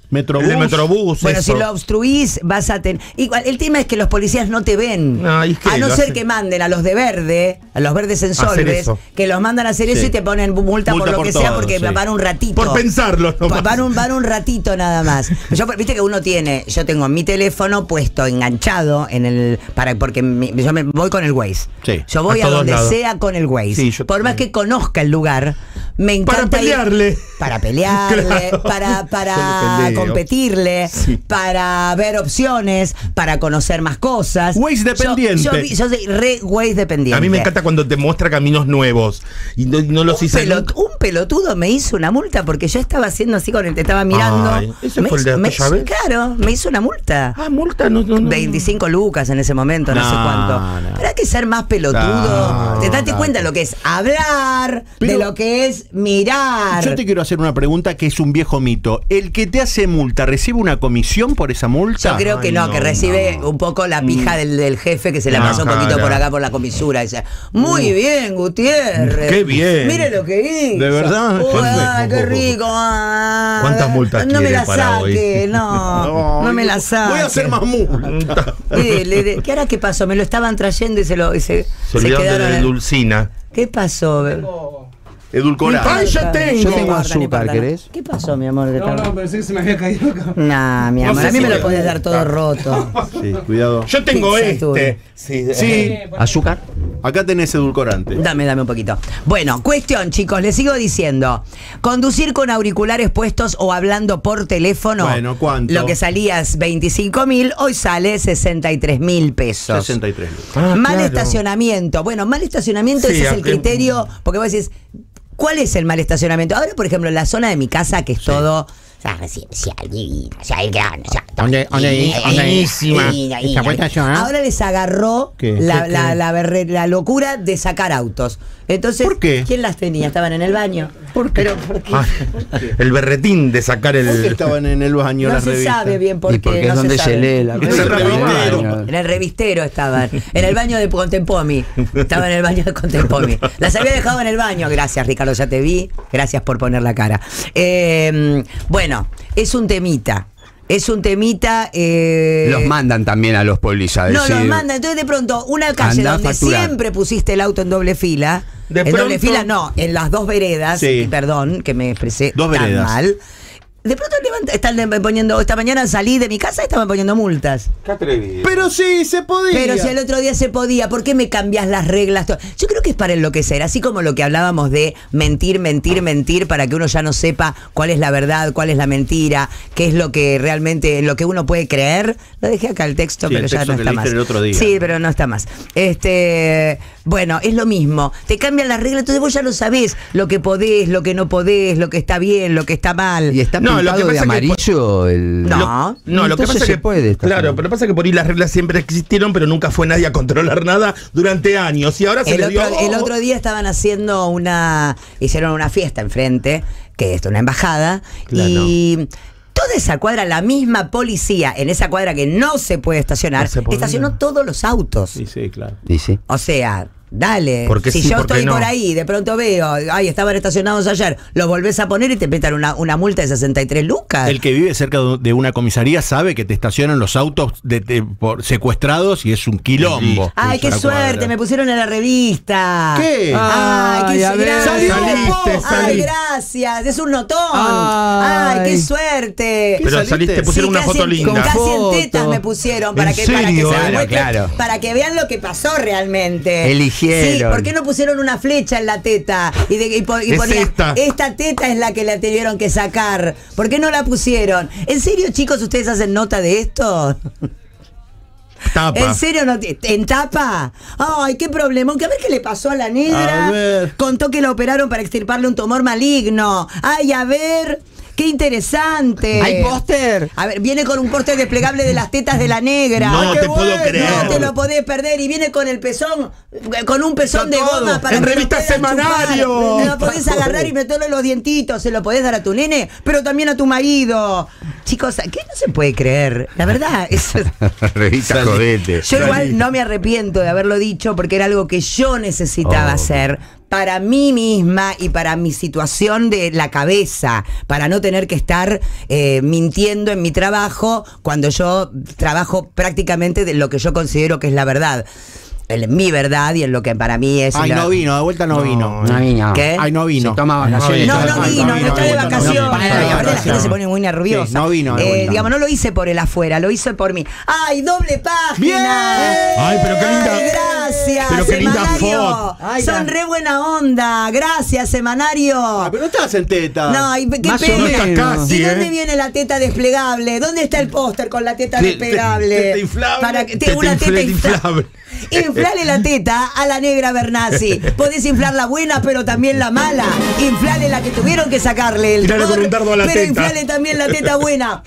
Metrobús. El de Metrobús. Bueno, eso. si lo obstruís, vas a tener. Igual, el tema es que los policías no te ven. No, ¿y qué? A no Lo ser hacen- que manden a los de verde, a los verdes en Hacer Solves, eso. que los mandan a hacer eso Sí. y te ponen multa, Multa por lo por que sea, todo, porque sí. van un ratito. Por pensarlo, Pa- nomás. Van un, van un ratito nada más. Yo, viste que uno tiene, yo tengo mi teléfono puesto, enganchado en el. para porque mi- yo me voy con el Waze. Sí. Yo voy A a, todos donde lados. sea con el Waze. Sí, yo Por más también. que conozca el lugar, me encanta. Para ir- pelearle. para pelearle, Claro. para, Yo para le peleo. competirle, Sí. para ver opciones, para conocer más cosas. Waze dependiente. Yo, yo, vi- yo soy re Waze dependiente. A mí me encanta cuando te muestra caminos nuevos y no, y no los Un, hice pelot- nunca. un pelotudo me hizo una multa porque yo estaba haciendo así con el te estaba mirando. Ay, ¿ese me fue el de hizo- me aquella hizo- vez? Claro, me hizo una multa. Ah, multa, no, no, no. veinticinco lucas en ese momento, no, No, sé cuánto. no. Pero hay que ser más pelotudo. No, te date no. cuenta de lo que es hablar, Pero- de lo que es mirar. Yo te quiero hacer una pregunta que es un viejo mito. ¿El que te hace multa recibe una comisión por esa multa? Yo creo que Ay, no, no, que recibe un poco la pija del, del jefe que se la No, pasó un poquito cara. por acá por la comisura. Dice, muy bien, Gutiérrez. Qué bien. Mire lo que hizo. ¿De verdad? Uy, ¿Cuánto? ay, qué rico. ah. ¿Cuántas multas No me quiere la para hoy? saque, no. No me la saque. Voy a hacer más multa. Sí, le- le- ¿Qué ahora qué pasó? Me lo estaban trayendo y se lo y se, Se se olvidaron de quedaron. la en- Dulcina. ¿Qué pasó? Edulcorado. Ay, ya tengo. Yo tengo No importa, no azúcar, importa. ¿querés? ¿Qué pasó, mi amor? No, no, pensé que se me había caído acá. Nah, mi No amor, sé a mí si me lo me podés gusta. dar todo roto. Sí, cuidado. Yo tengo Pizza este. tuve. Sí. Sí, ¿Azúcar? acá tenés edulcorante. Dame, dame un poquito. Bueno, cuestión, chicos, les sigo diciendo. Conducir con auriculares puestos o hablando por teléfono. Bueno, ¿cuánto? Lo que salías veinticinco mil, hoy sale sesenta y tres mil pesos. sesenta y tres lucas. Ah, mal claro. estecionamiento. Bueno, mal estacionamiento, Sí, ese es el acá- criterio. Porque vos decís, ¿cuál es el mal estacionamiento? Ahora, por ejemplo, en la zona de mi casa, que es todo. O sea, residencial, divino, o sea, el gran, o sea, ¿Dónde- dónde- divino, dónde- divino, esta divino. buena zona? Ahora les agarró ¿Qué? la, ¿Qué- la, qué? la berre- la locura de sacar autos. Entonces, ¿Por qué? ¿quién las tenía? Estaban en el baño. ¿Por qué? Pero, ¿por qué? Ah, el berretín de sacar el. ¿Por qué estaban en el baño No las se revistas? sabe bien por Y qué. porque no es donde sabe. se lee la En el revista. revistero. En el revistero estaban. En el baño de Contempomi. Estaba en el baño de Contempomi. Las había dejado en el baño. Gracias, Ricardo, ya te vi. Gracias por poner la cara. Eh, bueno, es un temita. Es un temita. eh, Los mandan también a los policías. a No, decir, los mandan. Entonces, de pronto, una calle Andá a donde facturar. siempre pusiste el auto en doble fila. De en pronto- doble fila, no, en las dos veredas. Sí. Perdón, que me expresé Dos tan veredas. mal. De pronto levanta, están poniendo. Esta mañana salí de mi casa y estaban poniendo multas. Qué atrevido. Pero sí, se podía. Pero si el otro día se podía, ¿por qué me cambias las reglas? Yo creo que es para enloquecer, así como lo que hablábamos de mentir, mentir, mentir, para que uno ya no sepa cuál es la verdad, cuál es la mentira, qué es lo que realmente, lo que uno puede creer. Lo dejé acá el texto, Sí, el pero ya texto no que está leíste más. el otro día. Sí, pero no está más. Este, bueno, es lo mismo. Te cambian las reglas, entonces vos ya no sabés lo que podés, lo que no podés, lo que está bien, lo que está mal. ¿Y está No, lo pintado que de pasa es que- amarillo el. No. Lo- no, lo que Entonces pasa es se que puede estacionar. claro, pero lo que pasa es que por ahí las reglas siempre existieron, pero nunca fue nadie a controlar nada durante años y ahora se El les otro, dio. el otro día estaban haciendo una, hicieron una fiesta enfrente, que es una embajada, Claro. y toda esa cuadra, la misma policía, en esa cuadra que no se puede estacionar, No se podía. estacionó todos los autos. Sí, sí, claro. Y sí. O sea, dale. Porque si sí, yo porque estoy no. por ahí, de pronto veo, ay, estaban estacionados ayer, los volvés a poner y te metan una, una multa de sesenta y tres lucas. El que vive cerca de una comisaría sabe que te estacionan los autos de, de- por secuestrados y es un quilombo. Ay, qué Esa suerte, cuadra. me pusieron en la revista. ¿Qué? Ay, qué Ay, a ver. gracias. Saliste, Ay, saliste. gracias, es un notón. Ay. Ay, qué suerte. ¿Qué Pero saliste? saliste, te pusieron Sí, una casi foto en- linda. Casi Foto. en tetas me pusieron para ¿En que, para que serio? se Claro, demuestre- claro. para que vean lo que pasó realmente. Eligieron. Sí, ¿por qué no pusieron una flecha en la teta? Y, de, y, po- y Es ponía, esta. esta teta es la que la tuvieron que sacar. ¿Por qué no la pusieron? ¿En serio, chicos, ustedes hacen nota de esto? Tapa. ¿En serio no te- en tapa? Ay, qué problema. Que a ver qué le pasó a la negra. A ver. Contó que la operaron para extirparle un tumor maligno. Ay, a ver. Qué interesante. ¿Hay póster? A ver, viene con un póster desplegable de las tetas de la negra. No Ay, qué te puedo creer. No te lo podés perder. Y viene con el pezón, con un pezón de Está todo. goma para En que lo revista puedas Semanario. chupar. Lo podés agarrar y meterlo en los dientitos. Se lo podés dar a tu nene, pero también a tu marido. Chicos, ¿qué no se puede creer? La verdad, es... Revista Jodete. Yo igual no me arrepiento de haberlo dicho porque era algo que yo necesitaba Oh. hacer para mí misma y para mi situación de la cabeza, para no tener que estar eh, mintiendo en mi trabajo cuando yo trabajo prácticamente de lo que yo considero que es la verdad. En mi verdad y en lo que para mí es... Ay, la... no vino, de vuelta no, No, vino. No vino. ¿Qué? Ay, no vino. Se toma vacaciones. No, no Ay, vino, no está de no, vacaciones. no, no, no, Y ahora la no, gente no. se pone muy nerviosa. Sí, no vino, de Eh, vuelta. digamos, no lo hice por el afuera, lo hice por mí. ¡Ay, doble página! ¡Bien! Ay, pero qué linda- Ay, gracias, pero qué linda semanario. foto. Ay, Son la- re buena onda. Gracias, semanario. Ah, pero no estabas en teta. No, y qué Más o pena. No está menos. casi, ¿Y dónde ¿eh? viene la teta desplegable? ¿Dónde está el póster con la teta Te- te- desplegable? teta inflable. Para que, Teta una teta infla- infla- inflable. Inflale la teta a la negra Bernasi. Podés inflar la buena, pero también la mala. Inflale la que tuvieron que sacarle el Tirale con tumor, un dardo a la pero teta. inflale también la teta buena.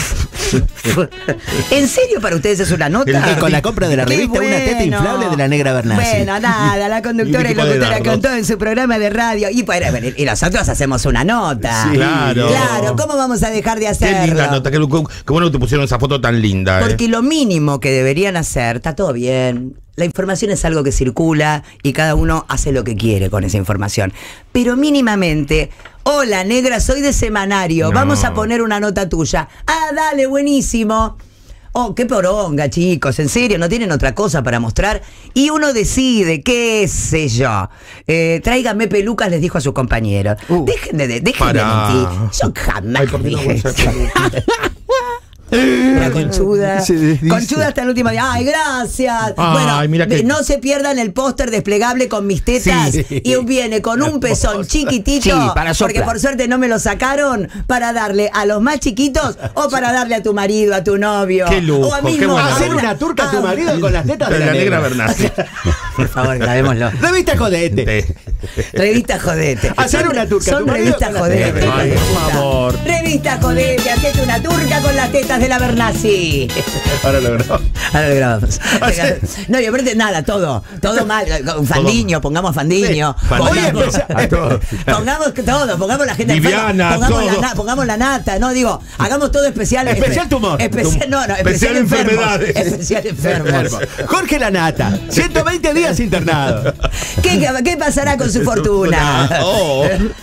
¿En serio para ustedes es una nota? El- Y con la compra de la Qué revista Una teta bueno. inflable de la negra Bernasi. Bueno, nada, la conductora Y y un tipo de locutora dardos. contó en su programa de radio. Y, bueno, y nosotros hacemos una nota. Sí, Claro. Claro, ¿cómo vamos a dejar de Qué hacerlo? linda nota, qué, qué- qué bueno que te pusieron esa foto tan linda. Porque eh. lo mínimo que deberían hacer, está todo bien. La información es algo que circula y cada uno hace lo que quiere con esa información. Pero mínimamente, hola negra, soy de semanario, No. vamos a poner una nota tuya. Ah, dale, buenísimo. Oh, qué poronga, chicos, en serio, no tienen otra cosa para mostrar. Y uno decide, qué sé yo. Eh, tráigame pelucas, les dijo a sus compañeros. Uh. Dejen de, de- dejen de Pará. mentir. Yo jamás Ay, ¿por qué no dije voy a hacer eso. La conchuda. Se desdice. Conchuda hasta el último día. Ay, gracias. Ay, bueno, mira que- no se pierdan el póster desplegable con mis tetas. Sí. Y viene con un pezón chiquitito. Sí, para soplar. porque por suerte no me lo sacaron para darle a los más chiquitos o para darle a tu marido, a tu novio. Qué lujo, o a qué mismo buena a Hacer onda. una turca a tu Ah, marido con las tetas de la, la, negra Bernasi. Por favor, grabémoslo. Revista Jodete. Te- Revista Jodete. Hacer Son- una turca, Son tu marido revista con las Jodete. tetas. Ay, por favor. Revista Jodete, hacete una turca con las tetas de la Bernasi. Ahora lo grabo. Ahora lo grabamos. No, y aparte, nada, todo. Todo mal. Fandiño, pongamos Fandiño. Sí. Pongamos, Oye, empezá- A todo. pongamos todo, pongamos la gente Viviana, enferma, pongamos, la, todo. na- pongamos la nata, no digo, hagamos todo especial. Especial espe- tumor. Especial, no, no, especial, Especial enfermos. enfermedades. Especial enfermos. Jorge Lanata, ciento veinte días internado. ¿Qué, ¿Qué pasará con su fortuna? Oh.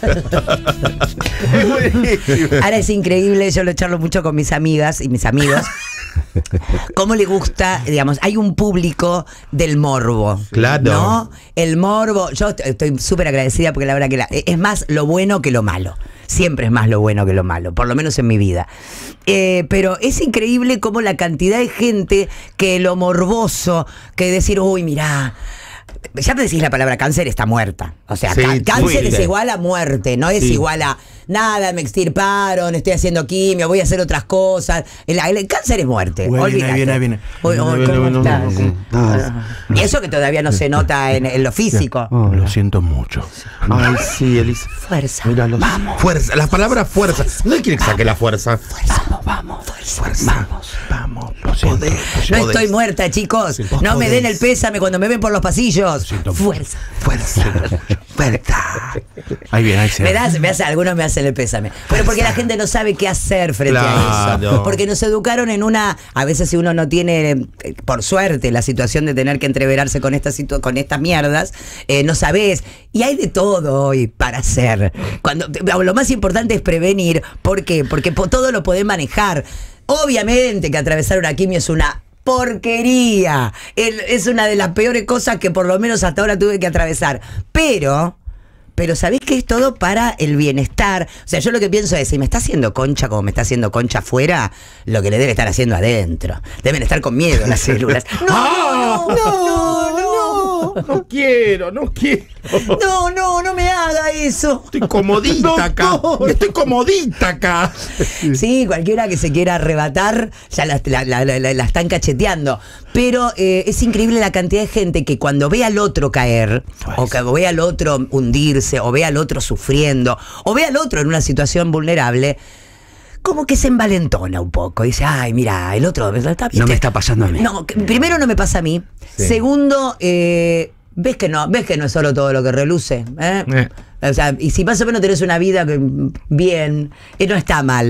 Es buenísimo. Ahora es increíble, yo lo charlo mucho con mis amigas y mis amigos. ¿Cómo le gusta, digamos, hay un público del morbo? Claro. ¿No? El morbo, yo est- estoy súper agradecida porque la verdad que la- es más lo bueno que lo malo. Siempre es más lo bueno que lo malo, por lo menos en mi vida. Eh, pero es increíble cómo la cantidad de gente que lo morboso, que decir, uy, mirá. Ya me decís la palabra cáncer, está muerta. O sea, Sí, ca- cáncer fuiste. es igual a muerte, no es Sí. igual a nada, me extirparon, estoy haciendo quimio, voy a hacer otras cosas. El, el cáncer es muerte. Bueno, olvídate. ahí viene, ahí viene. Uy, uy, No, no, ¿cómo no, no, estás? no, no. Ah. Y eso que todavía no se nota en, en lo físico. Lo siento mucho. Ay, sí, Elisa. Fuerza. Míralos. Fuerza, la palabra fuerza. ¿No quiere que saque la fuerza? Vamos, vamos, fuerza. Vamos, vamos. Lo podés, No podés. estoy muerta, chicos. Vos No me podés. den el pésame cuando me ven por los pasillos. Fuerza. Fuerza. Fuerza. Ahí viene, ahí se Me das, me hace, algunos me hacen el pésame. Pero porque la gente no sabe qué hacer frente a Claro. eso. Porque nos educaron en una. A veces, si uno no tiene, eh, por suerte, la situación de tener que entreverarse con estas situ- con estas mierdas, eh, no sabés. Y hay de todo hoy para hacer. Cuando lo más importante es prevenir. ¿Por qué? Porque po- todo lo podés manejar. Obviamente que atravesar una quimio es una porquería. El- es una de las peores cosas que por lo menos hasta ahora tuve que atravesar. Pero. Pero ¿sabés que es todo para el bienestar? O sea, yo lo que pienso es, si me está haciendo concha como me está haciendo concha afuera, lo que le debe estar haciendo adentro. Deben estar con miedo las células. ¡No, no, no, no! No quiero, no quiero. No, no, no me haga eso. Estoy comodita acá. Estoy comodita acá. Sí, cualquiera que se quiera arrebatar, ya la, la- la- la- la están cacheteando. Pero eh, es increíble la cantidad de gente que cuando ve al otro caer, o que ve al otro hundirse, o ve al otro sufriendo, o ve al otro en una situación vulnerable, como que se envalentona un poco. Dice, ay, mira, el otro está bien. No me está pasando a mí. No, que- primero no me pasa a mí. Sí. Segundo, eh, ves que no, ves que no es solo todo lo que reluce. ¿eh? Eh. O sea, y si más o menos tenés una vida que, bien, eh, no está mal.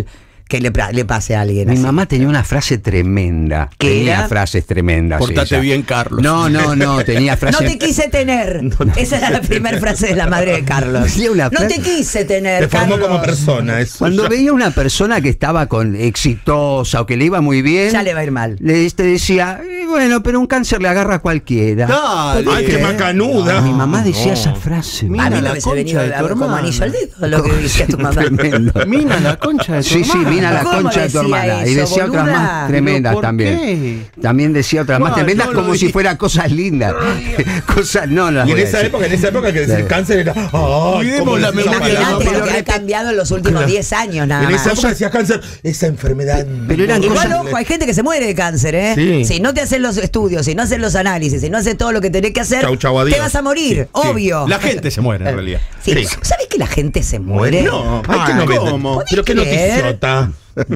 que le, le pase a alguien. Mi así. mamá tenía una frase tremenda. ¿Qué Tenía era? frases tremendas. Portate ella. bien, Carlos. No, no, no, tenía No frases. te quise tener. Esa era la primera frase de la madre de Carlos. Decía una No frase- te quise tener, Te formó Carlos. como persona. Eso Cuando ya- veía una persona que estaba con exitosa o que le iba muy bien, Ya le va a ir mal. le te decía, "Eh, bueno, pero un cáncer le agarra a cualquiera. Dale. Ay, qué macanuda. Mi mamá decía No. esa frase. Mira A mí la me hubiese concha venido de tu a- como hermana. anillo al dedo lo que decía tu mamá. Tremendo. Mina la concha de tu Sí, sí, hermana. mina la ¿Cómo concha de tu decía hermana. Y eso, decía otras boluda? más tremendas ¿Pero por también. qué? También decía otras más No, tremendas yo lo como dije. si fueran cosas lindas. Cosas, no las Y en voy a esa decir. época, en esa época que decir Claro. cáncer era. ¡Ay! Cuidemos ¿cómo la decís esa memoria, palabra? Imagínate pero lo que ha repet- cambiado en los últimos diez años nada En más. esa época decías cáncer, esa enfermedad. Pero eran Igual, cosas- ojo, hay gente que se muere de cáncer, ¿eh? Sí. Si no te hacen los estudios, si no haces los análisis, si no haces todo lo que tenés que hacer, Chau, chau, adiós. te vas a morir, Sí, obvio. La gente se muere en realidad. Sí. Sí. ¿Sabes que la gente se muere? No, ay, qué Ay, novedad. ¿cómo? Pero qué ¿Podés creer? noticiota.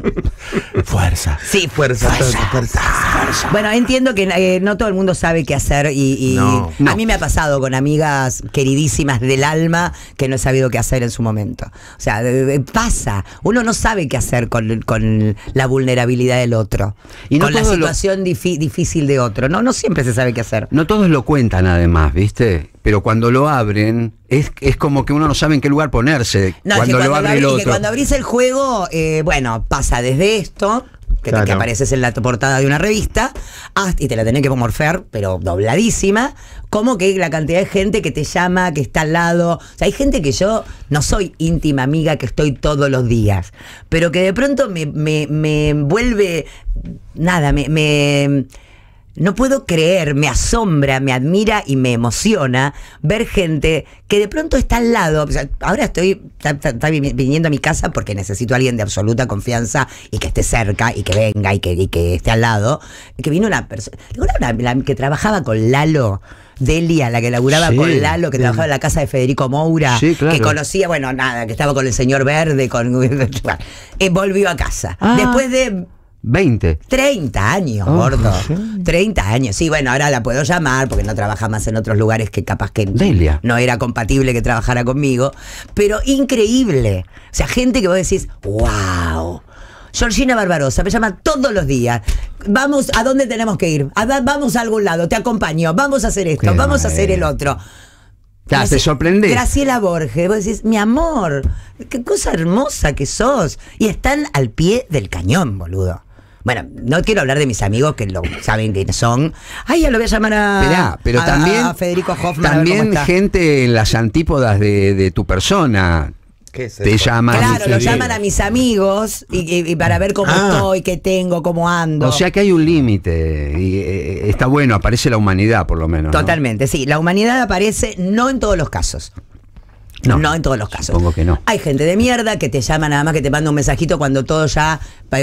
Fuerza. Sí, Fuerza, fuerza. Bueno, entiendo que eh, no todo el mundo sabe qué hacer y, y No, a mí me ha pasado con amigas queridísimas del alma que no he sabido qué hacer en su momento. O sea, de- de- pasa. Uno no sabe qué hacer con, con la vulnerabilidad del otro. Y no con la todo lo- situación difi- difícil de otro. No, no siempre se sabe qué hacer. No todos lo cuentan además, ¿viste? Pero cuando lo abren, es, es como que uno no sabe en qué lugar ponerse. No, es que cuando lo cuando, abre abrí- el que otro. cuando abrís el juego, eh, bueno, pasa desde esto, que, Claro. que apareces en la portada de una revista, hasta- y te la tenés que morfear, pero dobladísima, como que la cantidad de gente que te llama, que está al lado. O sea, hay gente que yo no soy íntima amiga, que estoy todos los días, pero que de pronto me, me, me vuelve, nada, me... me no puedo creer, me asombra, me admira y me emociona ver gente que de pronto está al lado. O sea, ahora estoy está, está- está vi- viniendo a mi casa porque necesito a alguien de absoluta confianza y que esté cerca y que venga y que, y que esté al lado. Que vino una persona, una, la que trabajaba con Lalo. Delia, la que laburaba Sí, con Lalo, que sí. trabajaba en la casa de Federico Moura, Sí, claro. que conocía, bueno, nada, que estaba con el señor Verde, con y volvió a casa. Ah. Después de veinte. treinta años, Oh, gordo. sí. treinta años. Sí, bueno, ahora la puedo llamar porque no trabaja más en otros lugares que capaz que Delia. no era compatible que trabajara conmigo. Pero increíble. O sea, gente que vos decís, wow. Georgina Barbarosa me llama todos los días. Vamos, ¿a dónde tenemos que ir? A- vamos a algún lado, te acompaño. Vamos a hacer esto, Qué vamos a hacer el bueno. otro. Ya, te Graci- sorprendés. Graciela Borges, vos decís, mi amor, qué cosa hermosa que sos. Y están al pie del cañón, boludo. Bueno, no quiero hablar de mis amigos que lo saben quiénes son. Ay, ya lo voy a llamar a, Esperá, pero a- también, a Federico Hoffman. a ver cómo también está. gente en las antípodas de, de tu persona ¿Qué es te eso? llaman. Claro, y lo te- llaman a mis amigos y, y- y para ver cómo Ah. estoy, qué tengo, cómo ando. O sea que hay un límite y eh, está bueno, aparece la humanidad por lo menos. ¿no? Totalmente, sí. La humanidad aparece no en todos los casos. No, No, en todos los casos. supongo que no. Hay gente de mierda que te llama nada más, que te manda un mensajito cuando todo ya...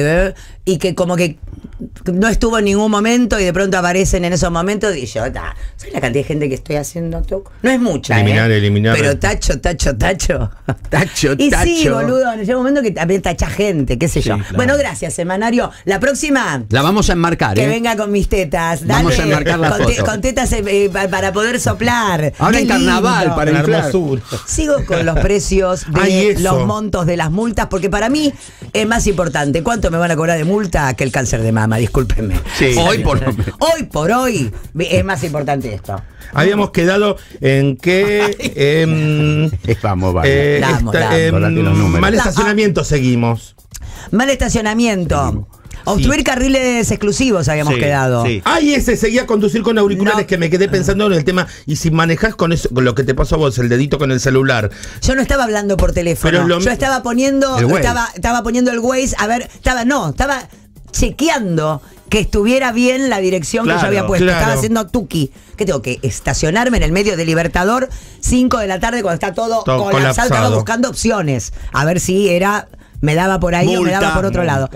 Y que como que no estuvo en ningún momento y de pronto aparecen en esos momentos y yo, ta, ¿sabes la cantidad de gente que estoy haciendo? Toco? No es mucha, Eliminar, ¿eh? eliminar. Pero tacho, tacho, tacho. Tacho, Y sí, tacho. boludo, en ese momento que también tacha gente, qué sé Sí, yo. claro. Bueno, gracias, semanario. La próxima... La vamos a enmarcar, Que ¿eh? venga con mis tetas. Dale, Vamos a enmarcar la con, te- foto. con tetas eh, eh, pa- para poder soplar. Ahora Qué en carnaval, lindo. para La inflar. hermosura. Sigo con los precios de Ay, eso. los montos de las multas, porque para mí es más importante cuánto me van a cobrar de multa que el cáncer de mama, discúlpenme. Sí. Hoy por lo menos. Hoy por hoy es más importante esto. Habíamos quedado en que. em, Eh, Vamos, vamos. eh, Vamos, esta- vamos. em, Acordate los números. mal La- estacionamiento seguimos. Mal estacionamiento. Obstruir carriles exclusivos habíamos Sí, quedado. sí. Ay, ese seguía a conducir con auriculares No. que me quedé pensando en el tema. Y si manejás con eso, con lo que te pasó a vos, el dedito con el celular. Yo no estaba hablando por Pero teléfono. es lo Yo mi- estaba poniendo, El Waze. estaba, estaba poniendo el Waze, a ver, estaba, no, estaba chequeando que estuviera bien la dirección que yo Claro, había puesto. claro. Estaba haciendo tuki. ¿Qué tengo que estacionarme en el medio de Libertador, cinco de la tarde cuando está todo, Todo colapsado? Estaba colapsado. buscando opciones. A ver si era, me daba por ahí o me Multa, daba por otro lado. multa.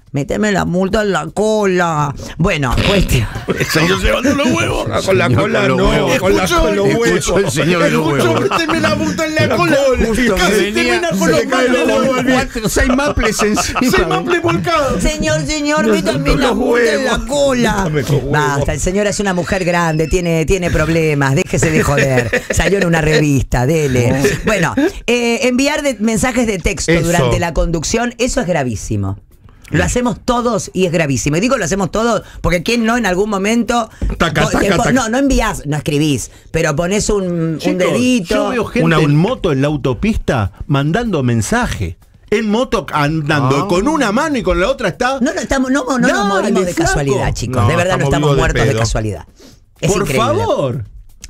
Méteme la multa en la cola. Bueno, cuestión. El señor llevando los huevos. Con la cola no, con la con los huevos. El señor de los huevos. Méteme la multa en la cola. Justo que Casi venía, termina con se los le cae maples los volviendo. cuatro, seis maples encima. Seis maples volcados. Señor, señor, No, métame con la los multa en la huevos. cola. Métame con huevos. Basta, el señor es una mujer grande, tiene, tiene problemas, déjese de joder. Salió en una revista, dele. Bueno, eh, enviar de- mensajes de texto Eso. durante la conducción, eso es gravísimo. Lo hacemos todos y es gravísimo. Y digo lo hacemos todos porque quién no en algún momento... Taca, vos- taca, te pon- taca. No, no envías, no escribís, pero pones un, un Chicos, dedito. Yo veo gente Una- en moto en la autopista mandando mensaje. En moto andando Ah. con una mano y con la otra está. No, no, estamos, no, no nos Dale, morimos de flaco. casualidad, chicos. No, de verdad no estamos estamos vivos de muertos de, pedo. casualidad. Es Por increíble. favor.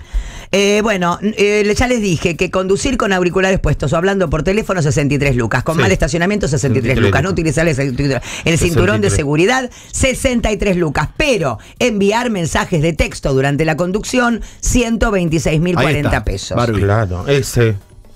Eh, bueno, eh, ya les dije que conducir con auriculares puestos o hablando por teléfono sesenta y tres lucas, con Sí. mal estacionamiento sesenta y tres sesenta y tres lucas, no lucas. utilizar el, cinturón- el cinturón de sesenta y tres. seguridad sesenta y tres lucas, pero enviar mensajes de texto durante la conducción ciento veintiséis mil Ahí cuarenta está, pesos. Barbie. Claro, ese.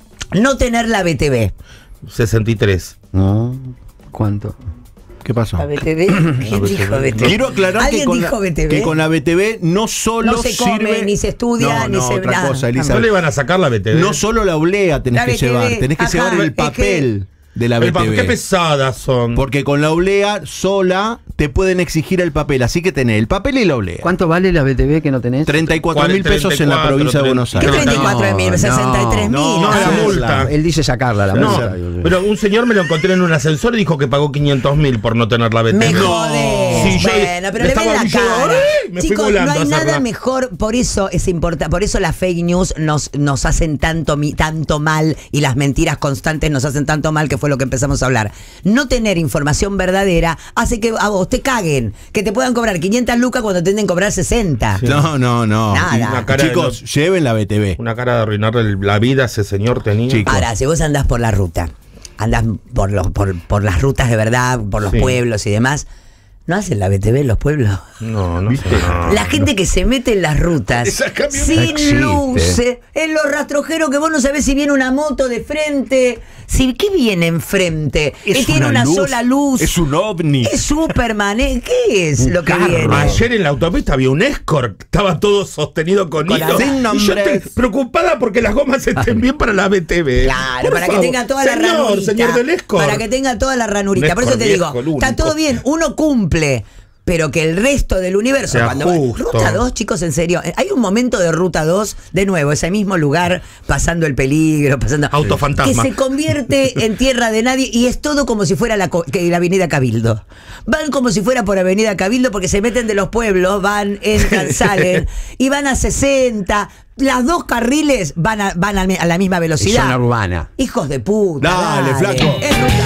No tener la B T V. sesenta y tres. No, ¿cuánto? ¿Qué pasó? ¿La B T V? ¿Quién dijo B T V? Quiero aclarar que ¿Alguien con, dijo la, B T V? que con la B T V no solo No se come, sirve, ni se estudia, no, ni no, se- otra nada. cosa, ¿No Elizabeth. le van a sacar la B T V? No solo la oblea tenés La que B T V, llevar, tenés que ajá, llevar es el que- papel de la El pa- B T V. Qué pesadas son. Porque con la oblea sola te pueden exigir el papel, así que tenés el papel y la oblea. ¿Cuánto vale la B T V que no tenés? treinta y cuatro mil pesos en la treinta y cuatro, provincia de Buenos ¿Qué Aires. treinta- treinta y cuatro mil? No, sesenta y tres mil. no, No, la Ah, multa. Él dice sacarla, la No, multa. pero un señor me lo encontré en un ascensor y dijo que pagó quinientos mil por no tener la B T V. Me jodés. Sí, yo bueno, pero le estaba ven la ahí, yo, cara. ¡ay! Me fui Chicos, volando no hay a nada hacerla. mejor, por eso es importante, por eso las fake news nos, nos hacen tanto, mi- tanto mal y las mentiras constantes nos hacen tanto mal, que fue lo que empezamos a hablar. No tener información verdadera hace que a vos te caguen, que te puedan cobrar quinientas lucas cuando te tienden que cobrar sesenta. No, no, no. Nada. Una cara de Chicos, lleven la B T V. Una cara de arruinarle la vida a ese señor tenía. Chicos. Ahora, si vos andás por la ruta, andás por, los, por, por las rutas de verdad, por los Sí. pueblos y demás, ¿no hacen la B T V en los pueblos? No, no sé. no. La gente que se mete en las rutas Esa camioneta. sin Existe. luces, en los rastrojeros que vos no sabés si viene una moto de frente, si ¿qué viene enfrente? Que tiene una luz, sola luz. Es un ovni. Es Superman, ¿eh? ¿Qué es lo que Carro. viene? Ayer en la autopista había un Escort, estaba todo sostenido con, Con hilos. las- Sin Y yo nombres. estoy preocupada porque las gomas estén bien para la B T V. Claro, Por para que favor. tenga toda la Señor, ranurita. señor del Escort. Para que tenga toda la ranurita. Un Por eso te Escort digo, viejo, el está único. todo bien, uno cumple. Pero que el resto del universo, Sea cuando va- justo. Ruta dos, chicos, en serio, hay un momento de Ruta dos, de nuevo, ese mismo lugar, pasando el peligro, pasando. Autofantasma. Que se convierte en tierra de nadie y es todo como si fuera la, co- que la Avenida Cabildo. Van como si fuera por Avenida Cabildo porque se meten de los pueblos, van, entran, salen y van a sesenta. Las dos carriles van a, van a, a la misma Y velocidad. zona urbana. Hijos de puta. Dale, flaco. Es Ruta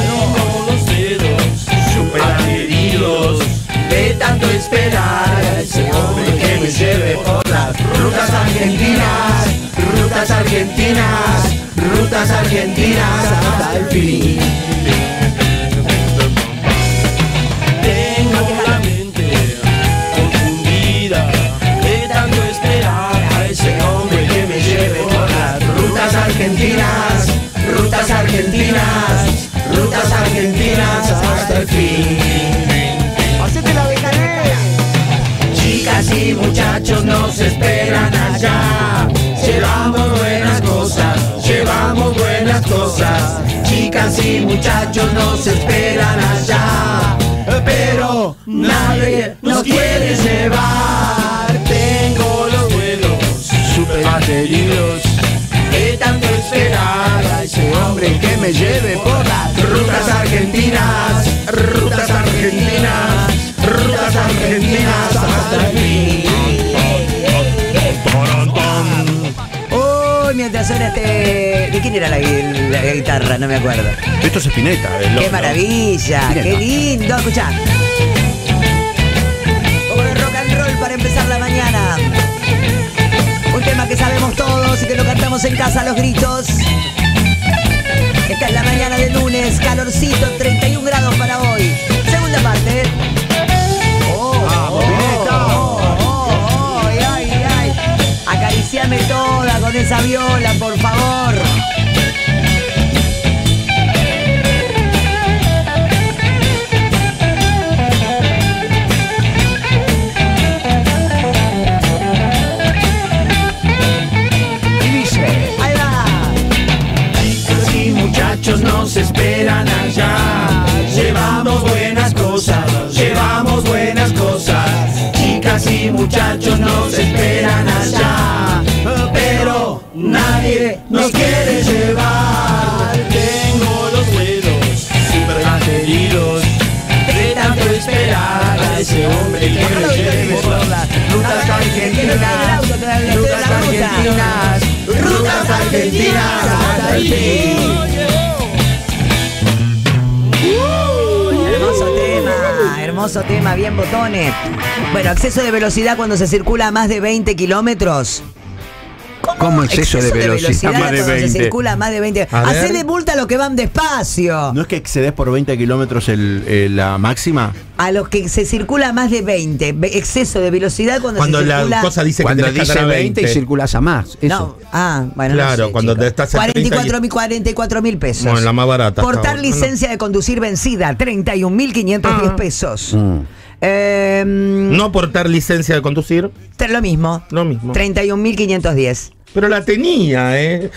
dos. De tanto esperar a ese hombre que me lleve por las rutas argentinas, rutas argentinas, rutas argentinas hasta el fin. Tengo la mente confundida de tanto esperar a ese hombre que me lleve por las rutas argentinas, rutas argentinas, rutas argentinas hasta el fin. Chicas y muchachos nos esperan allá. Llevamos buenas cosas, llevamos buenas cosas. Chicas y muchachos nos esperan allá. Pero nadie nos quiere llevar. Tengo los vuelos super bateridos de tanto esperar a ese hombre que me lleve por las rutas argentinas, rutas argentinas, rutas argentinas hasta el fin. Uy, mientras suena este. ¿De quién era la, gui- la guitarra? No me acuerdo. Esto es Spinetta. el ¡Qué loco. maravilla! ¡Qué lindo! Escuchá. Como de rock and roll para empezar la mañana. Un tema que sabemos todos y que lo cantamos en casa a los gritos. Esta es la mañana de lunes, calorcito, treinta y un grados para hoy. Segunda parte. Oh, Vamos, Spinetta. oh, oh, oh, ay, ay, ay. Acariciame toda con esa viola, por favor. nadie nos quiere llevar. Tengo los dedos super heridos de tanto esperar a ese hombre que me lleve por las rutas argentinas, rutas argentinas, rutas argentinas hasta el fin. Hermoso tema, hermoso tema, bien botones. Bueno, exceso de velocidad cuando se circula a más de veinte kilómetros. ¿Cómo exceso, exceso de velocidad? De más de cuando veinte. se circula más de veinte. Hacele multa a los que van despacio. ¿No es que excedes por veinte kilómetros el, el, la máxima? A los que se circula más de veinte. Exceso de velocidad cuando, cuando se circula. la cosa dice cuando que dice veinte y circulas a más. Eso. No, ah, bueno. Claro, no sé, cuando chicos. te estás en cuarenta y cuatro mil pesos. Bueno, la más barata. Portar licencia de conducir vencida, treinta y un mil quinientos diez pesos. Mm. Eh, no portar licencia de conducir. Lo mismo. Lo mismo. treinta y un mil quinientos diez. Pero la tenía, ¿eh?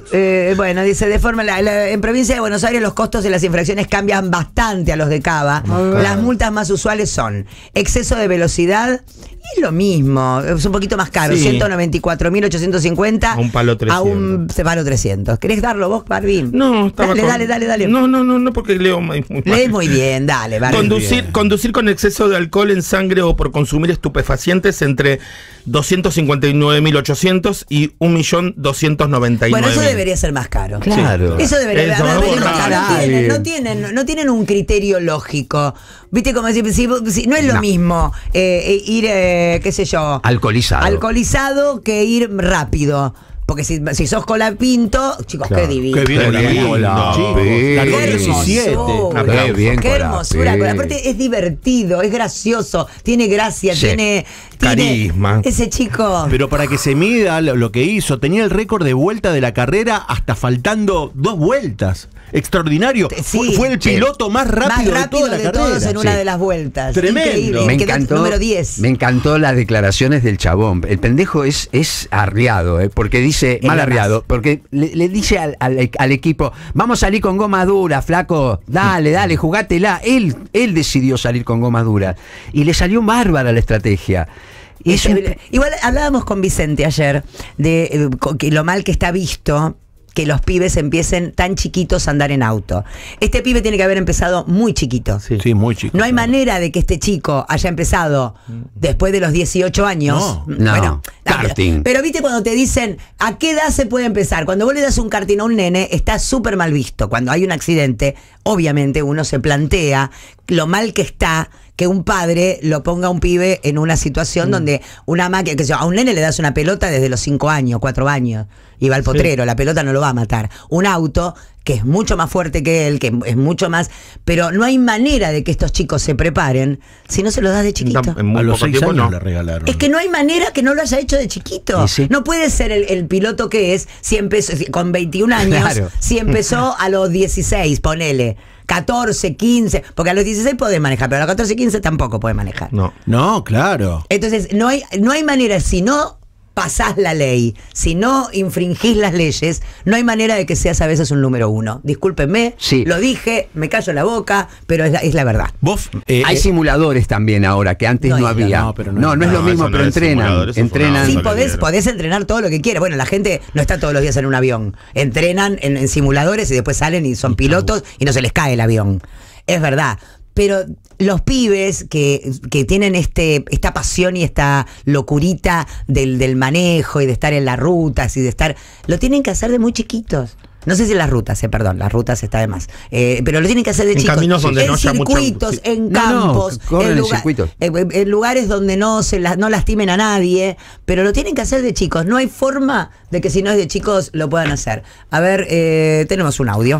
eh bueno, dice, de forma, la, la, en provincia de Buenos Aires los costos de las infracciones cambian bastante a los de Cava. Okay. Las multas más usuales son exceso de velocidad, y es lo mismo, es un poquito más caro, sí. ciento noventa y cuatro mil ochocientos cincuenta a un palo trescientos. A un palo trescientos. ¿Querés darlo vos, Barbín? No, estaba dale, con... dale, dale, dale. No, no, no, no, porque leo muy, muy mal. Lees muy bien, dale, Barbín. Conducir, bien. conducir con exceso de alcohol en sangre o por consumir estupefacientes entre doscientos cincuenta y nueve mil ochocientos y un millón doscientos noventa y nueve mil. Bueno, eso debería ser más caro. Claro. Eso debería eso ser no, más caro. No tienen, no, tienen, no tienen un criterio lógico. Viste, como decir, si, si, no es lo no. mismo eh, ir, eh, qué sé yo, alcoholizado. Alcoholizado que ir rápido. Porque si, si sos Colapinto, chicos, claro. qué divino. Qué bien, qué bien Cola, chicos. Qué diecisiete. Qué bien, qué hermosura. Aparte es divertido, es gracioso, tiene gracia, sí. tiene, carisma. Tiene ese chico. Pero para que se mida lo que hizo, tenía el récord de vuelta de la carrera hasta faltando dos vueltas. Extraordinario. Sí, fue, fue el sí. piloto más rápido, más rápido de toda la de carrera. todos en sí. una de las vueltas. Tremendo. Increíble. Me Quedó encantó, número diez. Me encantó las declaraciones del chabón. El pendejo es, es arriado, ¿eh? Porque dice, mal arriado, porque le, le dice al, al, al equipo, vamos a salir con goma dura, flaco, dale, dale, jugátela. Él, él decidió salir con goma dura y le salió bárbara la estrategia. Es un... Igual hablábamos con Vicente ayer de eh, lo mal que está visto que los pibes empiecen tan chiquitos a andar en auto. Este pibe tiene que haber empezado muy chiquito. Sí, sí muy chiquito. No hay manera de que este chico haya empezado después de los dieciocho años. No, no. Bueno, karting. Pero, pero viste cuando te dicen, ¿a qué edad se puede empezar? Cuando vos le das un karting a un nene, está súper mal visto. Cuando hay un accidente, obviamente uno se plantea lo mal que está que un padre lo ponga a un pibe en una situación mm. donde una máquina, que a un nene le das una pelota desde los cinco años, cuatro años, y va al potrero, sí. la pelota no lo va a matar. Un auto que es mucho más fuerte que él, que es mucho más, pero no hay manera de que estos chicos se preparen si no se los das de chiquito. A los seis años no le regalaron. Es que no hay manera que no lo haya hecho de chiquito. Sí. No puede ser el, el piloto que es, si empezó con veintiún años, claro. si empezó a los dieciséis, ponele. catorce, quince, porque a los dieciséis podés manejar, pero a los catorce, quince tampoco podés manejar. No, no, claro. Entonces, no hay, no hay manera, si no pasás la ley, si no infringís las leyes, no hay manera de que seas a veces un número uno. Discúlpenme, sí. lo dije, me callo la boca, pero es la, es la verdad. ¿Vos? Eh, hay eh, simuladores también ahora, que antes no, no había. No, pero no, no, no es no, lo mismo, pero no entrenan. entrenan. Sí, podés, podés entrenar todo lo que quieras. Bueno, la gente no está todos los días en un avión. Entrenan en, en simuladores y después salen y son pilotos y no se les cae el avión. Es verdad. Pero los pibes que, que tienen este esta pasión y esta locurita del, del manejo y de estar en las rutas y de estar, lo tienen que hacer de muy chiquitos. No sé si en las rutas, eh, perdón, las rutas está de más. Eh, pero lo tienen que hacer de en chicos. Caminos donde en no circuitos, mucho, sí. en no, campos, no, en, en, lugar, circuitos. En, en lugares donde no se la, no lastimen a nadie, pero lo tienen que hacer de chicos. No hay forma de que si no es de chicos lo puedan hacer. A ver, eh, tenemos un audio.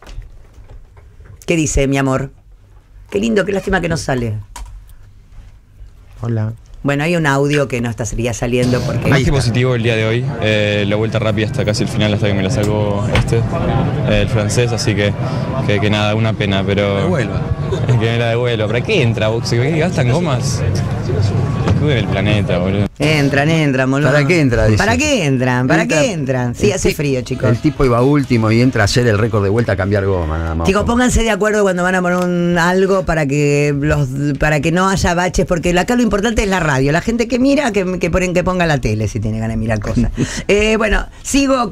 ¿Qué dice, mi amor? Qué lindo, qué lástima que no sale. Hola. Bueno, hay un audio que no estaría saliendo porque... Más que positivo el día de hoy, eh, la vuelta rápida hasta casi el final, hasta que me la sacó este, eh, el francés, así que, que, que nada, una pena, pero... Devuelva. Que me la devuelva. ¿Para qué entra? ¿Se gastan gomas? descubren el planeta, boludo. Entran, entran, boludo. ¿Para qué entra? Dice. ¿Para qué entran? ¿Para Entra- qué entran? Sí, el hace ti- frío, chicos. El tipo iba último y entra a hacer el récord de vuelta a cambiar goma, nada más. Chicos, pónganse de acuerdo cuando van a poner un, algo para que los para que no haya baches, porque acá lo importante es la radio. La gente que mira, que, que, ponen, que ponga la tele si tiene ganas de mirar cosas. eh, bueno, sigo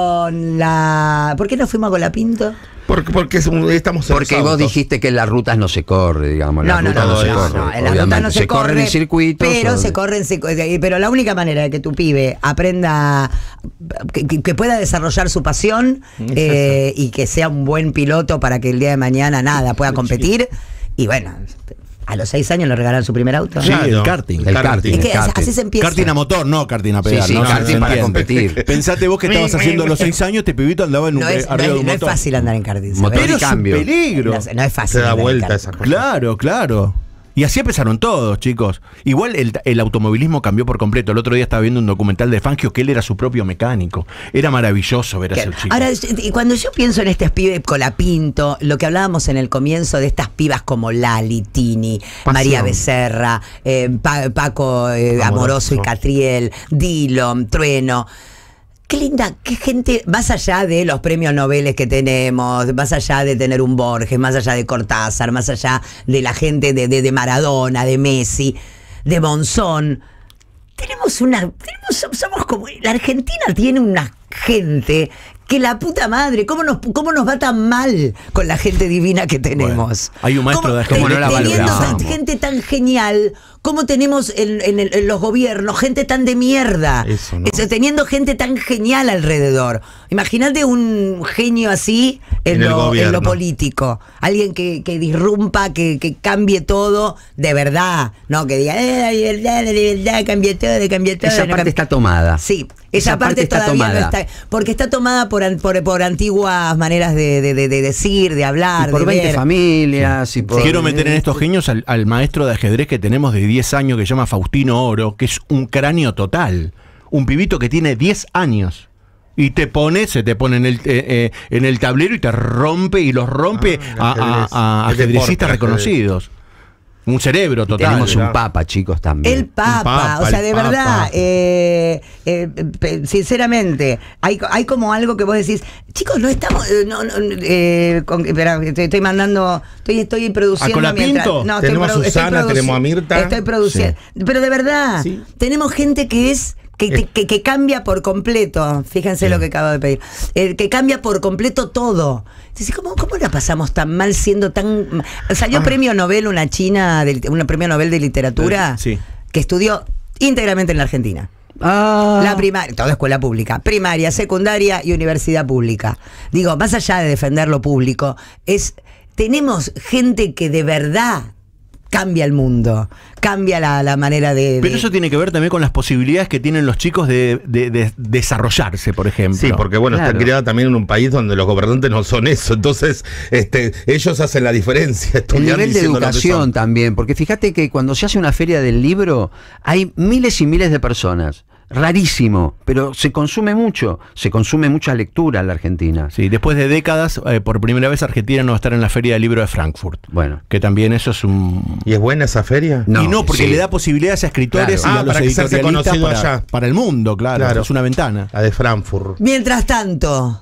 con la... ¿Por qué no fuimos con la Pinto? Porque, porque es un- estamos en Porque los vos autos. dijiste que en las rutas no se corre, digamos. No, las no, rutas no, no, se no, corre. no, en la ruta obviamente. no se, corre, corren en circuitos. pero o- se corren, se co- pero la única manera de que tu pibe aprenda, que, que- que pueda desarrollar su pasión eh, y que sea un buen piloto para que el día de mañana nada pueda competir, y bueno, a los seis años le regalan su primer auto. Sí, el karting. El karting. Es que el karting. así se empieza. Karting a motor, no karting a pedal. Sí, sí, ¿no? karting Se para entiende. competir. Pensate vos que estabas haciendo a los seis años, este pibito andaba en un, No es, no arriba es- de un no es motor. fácil andar en karting. ¿sabes? Motor y Pero es un cambio. peligro. No, no es fácil. Se da andar en vuelta karting. esa cosa. Claro, claro. Y así empezaron todos, chicos. Igual el, el automovilismo cambió por completo. El otro día estaba viendo un documental de Fangio que él era su propio mecánico. Era maravilloso ver a ese chico. Ahora, y cuando yo pienso en este pibe Colapinto, lo que hablábamos en el comienzo de estas pibas como Lali, Tini, Pasión. María Becerra, eh, Pa- Paco eh, Amoroso. Amoroso y Catriel, Dillon, Trueno. Qué linda, qué gente, más allá de los premios Nobel que tenemos, más allá de tener un Borges, más allá de Cortázar, más allá de la gente de, de, de Maradona, de Messi, de Monzón. Tenemos una, tenemos, somos como, la Argentina tiene una gente que la puta madre, ¿cómo nos, cómo nos va tan mal con la gente divina que tenemos? Bueno, hay un maestro ¿Cómo- de ajedrez ¿Cómo no la teniendo valoramos? tan- gente tan genial, ¿cómo tenemos en, en el- en los gobiernos gente tan de mierda? Eso, ¿no? Es- teniendo gente tan genial alrededor. Imagínate un genio así en, En el lo, en gobierno. lo político. Alguien que, que disrumpa, que, que cambie todo de verdad. No, que diga, eh, la libertad, la libertad, cambie todo, cambie todo. Esa no parte cambie- está tomada. Sí, esa, Esa parte, parte está todavía tomada. no está. Porque está tomada por, an- por, por antiguas maneras de, de- de- de decir, de hablar, Y por de veinte ver. familias. Y por, Quiero meter en estos genios al, al maestro de ajedrez que tenemos de diez años que se llama Faustino Oro, que es un cráneo total. Un pibito que tiene diez años. Y te pone, se te pone en el, eh, eh, en el tablero y te rompe y los rompe Ah, el a, ajedrez. a- a El deporte, ajedrecistas el reconocidos. Un cerebro Y total. tenemos un ¿verdad? papa, chicos, también. El Papa, Papa, o sea, el de Papa. verdad, eh, eh, pe- sinceramente, hay, hay como algo que vos decís, chicos, no estamos, eh, no, no, eh, con- espera, estoy, estoy mandando, estoy, estoy produciendo ¿A Colapinto? mientras, no, estoy Tenemos a produ- estoy Susana, produci- tenemos a Mirta. estoy produciendo, pero de verdad, Sí. tenemos gente que es Que, te- que, que cambia por completo. Fíjense lo que acabo de pedir. Eh, que cambia por completo todo. Entonces, ¿cómo, ¿cómo la pasamos tan mal siendo tan... Salió Ah. premio Nobel una china, de, un premio Nobel de literatura, Sí. que estudió íntegramente en la Argentina. Ah, La primaria, toda escuela pública, primaria, secundaria y universidad pública. Digo, más allá de defender lo público, es tenemos gente que de verdad cambia el mundo, cambia la, la manera de, Pero de- eso tiene que ver también con las posibilidades que tienen los chicos de, de- de desarrollarse, por ejemplo. Sí, porque bueno, Claro. está criada también en un país donde los gobernantes no son eso, entonces este, ellos hacen la diferencia. el estudiando nivel y de siendo lo que educación son. también, porque fíjate que cuando se hace una feria del libro hay miles y miles de personas. Rarísimo, pero se consume mucho, se consume mucha lectura en la Argentina. Sí, después de décadas, eh, por primera vez Argentina no va a estar en la Feria del Libro de Frankfurt. Bueno. Que también eso es un... ¿Y es buena esa feria? No, y no, porque sí. le da posibilidades a escritores Claro. y Ah, a los para que se hace editorialistas conocido para, allá. para el mundo, claro, Claro. es una ventana. La de Frankfurt. Mientras tanto,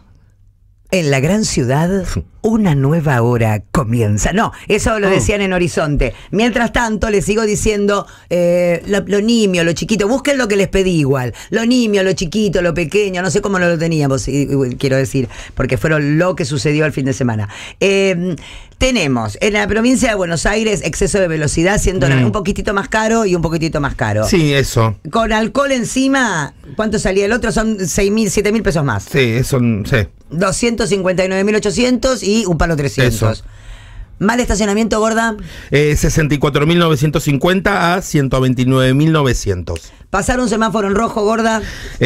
en la gran ciudad, una nueva hora comienza. No, eso lo decían en Horizonte. Mientras tanto, les sigo diciendo eh, lo, lo nimio, lo chiquito. Busquen lo que les pedí igual. Lo nimio, lo chiquito, lo pequeño. No sé cómo no lo teníamos, y- y- quiero decir, porque fueron lo que sucedió el fin de semana. Eh, tenemos en la provincia de Buenos Aires exceso de velocidad, siendo Mm. un poquitito más caro y un poquitito más caro. Sí, eso. Con alcohol encima, ¿cuánto salía el otro? Son seis mil, siete mil pesos más. Sí, eso, sí. doscientos cincuenta y nueve mil ochocientos y un palo trescientos. Eso. Mal estacionamiento, gorda. Eh, sesenta y cuatro mil novecientos cincuenta a ciento veintinueve mil novecientos. Pasar un semáforo en rojo, gorda.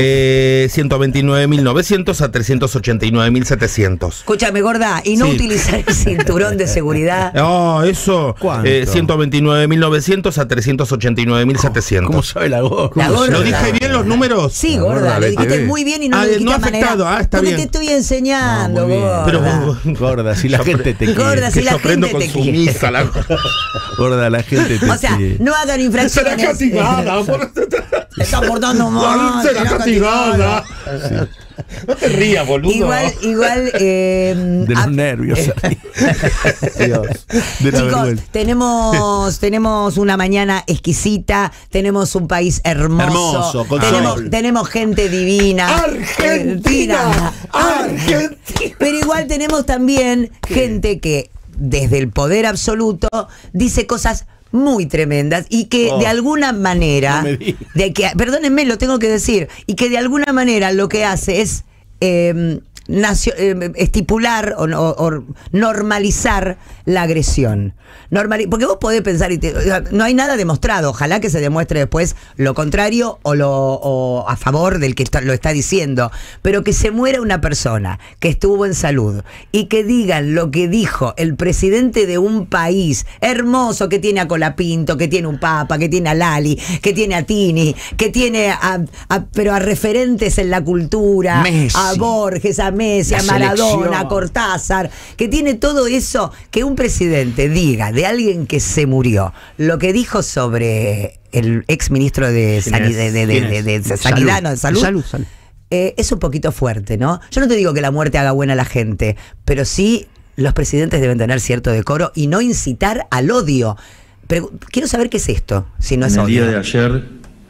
Eh, ciento veintinueve mil novecientos a trescientos ochenta y nueve mil setecientos. Escúchame, gorda. Y no Sí. utilizar el cinturón de seguridad. Oh, eso. ¿Cuánto? Eh, ciento veintinueve mil novecientos a trescientos ochenta y nueve mil setecientos. ¿Cómo sabe la gorda? La gorda. ¿Lo dije bien los números? Sí, La gorda, gorda le B T V. dijiste muy bien y no Ah, lo dijiste no de manera. afectado. Ah, está Porque bien. te estoy enseñando, No, muy bien. gorda. Pero Gorda, si la Yo gente pre- te quiere. Gorda, si que la yo aprendo yendo gente con te su quiere. misa. La... Gorda, la gente te O sea, quiere. no hagan infracciones. Será castigada. por- Se está portando mal. Será será castigada. No te rías, boludo. Igual, igual. Eh, De los a- nervios. Dios. De la Chicos, vergüenza. tenemos, tenemos una mañana exquisita, tenemos un país hermoso, Hermoso, con tenemos, sol. tenemos gente divina. Argentina, Argentina. Pero igual tenemos también gente que desde el poder absoluto dice cosas muy tremendas y que Oh, de alguna manera, no me digas. de que, perdónenme, lo tengo que decir, y que de alguna manera lo que hace es eh, nacio- eh, estipular o, o- o normalizar la agresión. Normali- porque vos podés pensar, y te- o sea, no hay nada demostrado, ojalá que se demuestre después lo contrario o, lo, o a favor del que está- lo está diciendo, pero que se muera una persona que estuvo en salud y que digan lo que dijo el presidente de un país hermoso que tiene a Colapinto, que tiene un Papa, que tiene a Lali, que tiene a Tini, que tiene a, a- pero a referentes en la cultura, Messi. a Borges, a Messi, La a Maradona, selección. a Cortázar, que tiene todo eso, que un presidente diga de alguien que se murió lo que dijo sobre el ex ministro de, ¿Quién Sani- es? de, de- de- ¿Quién de- es? de- de Sanidad, no, de salud, Salud, salud. eh, es un poquito fuerte, ¿no? Yo no te digo que la muerte haga buena a la gente, pero sí los presidentes deben tener cierto decoro y no incitar al odio. Pero quiero saber qué es esto, si no es En el odio. día de ayer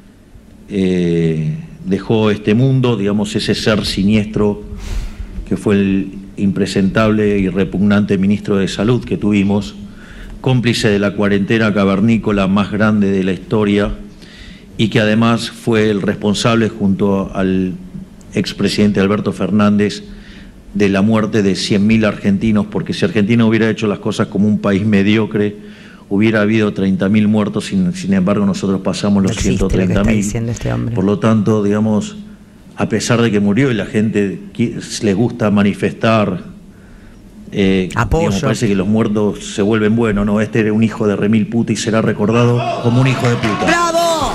eh, dejó este mundo, digamos, ese ser siniestro que fue el impresentable y repugnante ministro de Salud que tuvimos, cómplice de la cuarentena cavernícola más grande de la historia y que además fue el responsable junto al expresidente Alberto Fernández de la muerte de cien mil argentinos, porque si Argentina hubiera hecho las cosas como un país mediocre, hubiera habido treinta mil muertos, sin, sin embargo nosotros pasamos los No existe ciento lo que treinta está mil. diciendo este hombre. Por lo tanto, digamos, a pesar de que murió y la gente qui- le gusta manifestar, eh, Apoyo. digamos, parece que los muertos se vuelven buenos, ¿no? Este era un hijo de remil puta y será recordado como un hijo de puta. ¡Bravo!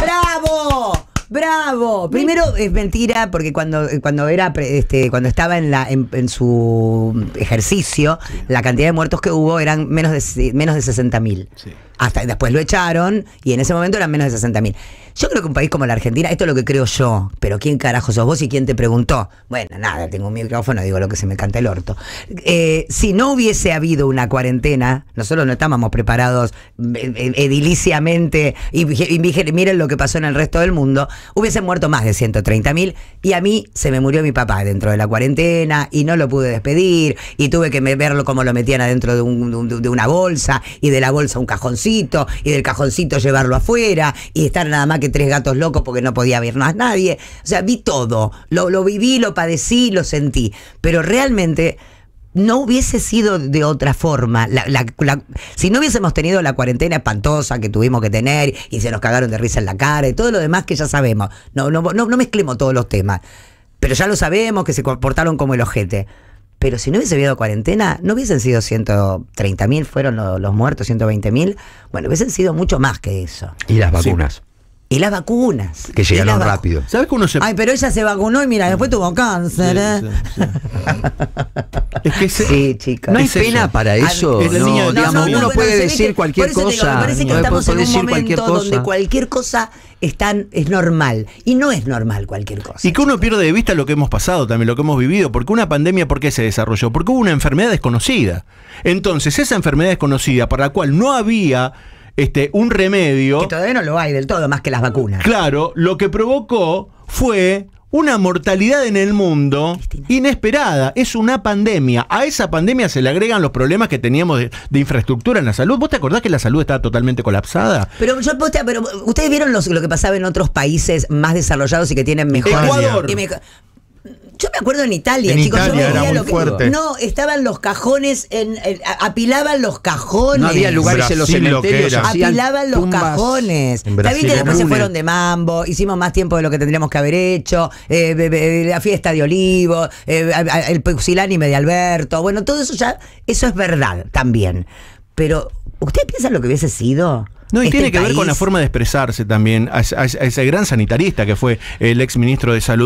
¡Bravo! ¡Bravo! Primero es mentira porque cuando, cuando era pre- este, cuando estaba en la en, en su ejercicio, la cantidad de muertos que hubo eran menos de menos de sesenta mil. Sí. Hasta después lo echaron y en ese momento eran menos de sesenta mil. Yo creo que un país como la Argentina, esto es lo que creo yo, pero ¿quién carajo sos vos y quién te preguntó? Bueno, nada, tengo un micrófono, digo lo que se me canta el orto. Eh, si no hubiese habido una cuarentena, nosotros no estábamos preparados eh, eh, ediliciamente y, y miren lo que pasó en el resto del mundo, hubiesen muerto más de ciento treinta mil y a mí se me murió mi papá dentro de la cuarentena y no lo pude despedir y tuve que me- verlo como lo metían adentro de, un- de un- de una bolsa y de la bolsa un cajoncito y del cajoncito llevarlo afuera y estar nada más que tres gatos locos porque no podía ver más nadie. O sea, vi todo, lo, lo viví, lo padecí, lo sentí, pero realmente no hubiese sido de otra forma. La- la- la- si no hubiésemos tenido la cuarentena espantosa que tuvimos que tener y se nos cagaron de risa en la cara y todo lo demás que ya sabemos, no, no, no, no mezclemos todos los temas, pero ya lo sabemos que se comportaron como el ojete. Pero si no hubiese habido cuarentena, no hubiesen sido ciento treinta mil, fueron lo- los muertos, ciento veinte mil. Bueno, hubiesen sido mucho más que eso. Y las vacunas, Y las vacunas. que Y llegaron las vacu- rápido. ¿Sabes que uno se.? Ay, pero ella se vacunó y mira, después tuvo cáncer. ¿eh? Sí, sí, sí. Es que se- Sí, chicos. No hay Es pena eso. para eso. es la no, niña de digamos, diez años. uno bueno, puede se ve decir que- cualquier por eso te digo, cosa. me parece que no estamos puede en un decir momento cualquier donde cosa. cualquier cosa es, tan- es normal. Y no es normal cualquier cosa. Y que uno pierde de vista lo que hemos pasado también, lo que hemos vivido, porque una pandemia, ¿por qué se desarrolló? Porque hubo una enfermedad desconocida. Entonces, esa enfermedad desconocida para la cual no había este, un remedio, Que todavía no lo hay del todo, más que las vacunas. claro, lo que provocó fue una mortalidad en el mundo Cristina. inesperada. Es una pandemia. A esa pandemia se le agregan los problemas que teníamos de, de infraestructura en la salud. ¿Vos te acordás que la salud estaba totalmente colapsada? Pero yo posta, pero ustedes vieron los- lo que pasaba en otros países más desarrollados y que tienen mejor. Ecuador. y me- Yo me acuerdo en Italia, En chicos. yo Italia veía era lo muy que- fuerte. No, estaban los cajones, en, en- a- apilaban los cajones. No había lugares en los Brasil lo que cementerios. era. hacían Apilaban los tumbas. cajones. En Está Brasil bien que después se comunes. fueron de mambo, hicimos más tiempo de lo que tendríamos que haber hecho, eh, be- be- la fiesta de Olivo, eh, a- a- el pusilánime de Alberto, bueno, todo eso ya, eso es verdad también. Pero, ¿ustedes piensan lo que hubiese sido? No, y este tiene que ver con la país? forma de expresarse también. A, a- a ese gran sanitarista que fue el ex ministro de Salud,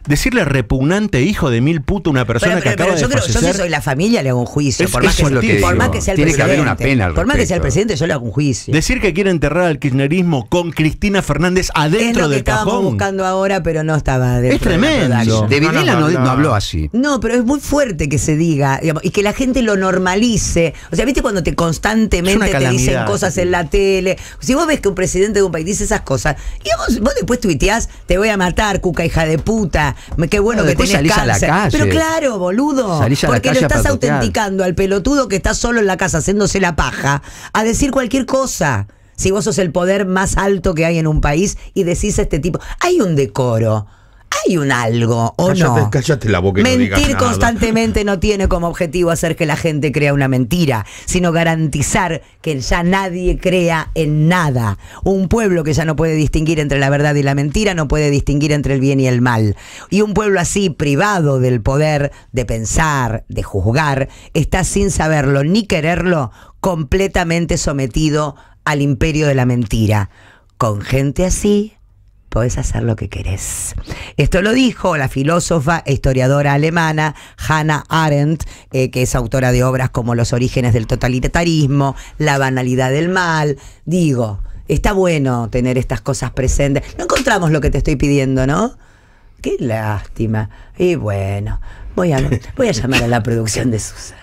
decirle repugnante hijo de mil puta a una persona Pero, pero, que acaba pero yo de creo, yo fallecer. si soy la familia le hago un juicio. Es- por más, eso que, es lo que por digo. más que sea el Tiene que presidente. haber una pena al por más que sea el respecto. presidente, yo le hago un juicio. Decir que quiere enterrar al kirchnerismo con Cristina Fernández Es adentro lo que del estábamos cajón. buscando ahora, pero no estaba dentro Es de la tremendo. production. De Videla No, no, no, no no. habló así. No, pero es muy fuerte que se diga, digamos, y que la gente lo normalice. O sea, ¿viste cuando te Es constantemente una te dicen calamidad, cosas sí. en la tele? Si vos ves que un presidente de un país dice esas cosas, y vos, vos después tuiteás, te voy a matar, cuca hija de puta, me- qué bueno No, que después tenés salís a la cáncer. calle. Pero claro, boludo, Salís a la porque calle lo a estás patotear. autenticando al pelotudo que está solo en la casa haciéndose la paja a decir cualquier cosa. Si vos sos el poder más alto que hay en un país y decís a este tipo, hay un decoro, hay un algo, ¿o Cállate, no? cállate la boca y no digas Mentir nada. constantemente no tiene como objetivo hacer que la gente crea una mentira, sino garantizar que ya nadie crea en nada. Un pueblo que ya no puede distinguir entre la verdad y la mentira, no puede distinguir entre el bien y el mal. Y un pueblo así, privado del poder de pensar, de juzgar, está sin saberlo ni quererlo, completamente sometido al imperio de la mentira. Con gente así podés hacer lo que querés. Esto lo dijo la filósofa e historiadora alemana Hannah Arendt, eh, que es autora de obras como Los orígenes del totalitarismo, La banalidad del mal. Digo, está bueno tener estas cosas presentes. No encontramos lo que te estoy pidiendo, ¿no? Qué lástima. Y bueno, voy a, voy a llamar a la producción de Susana.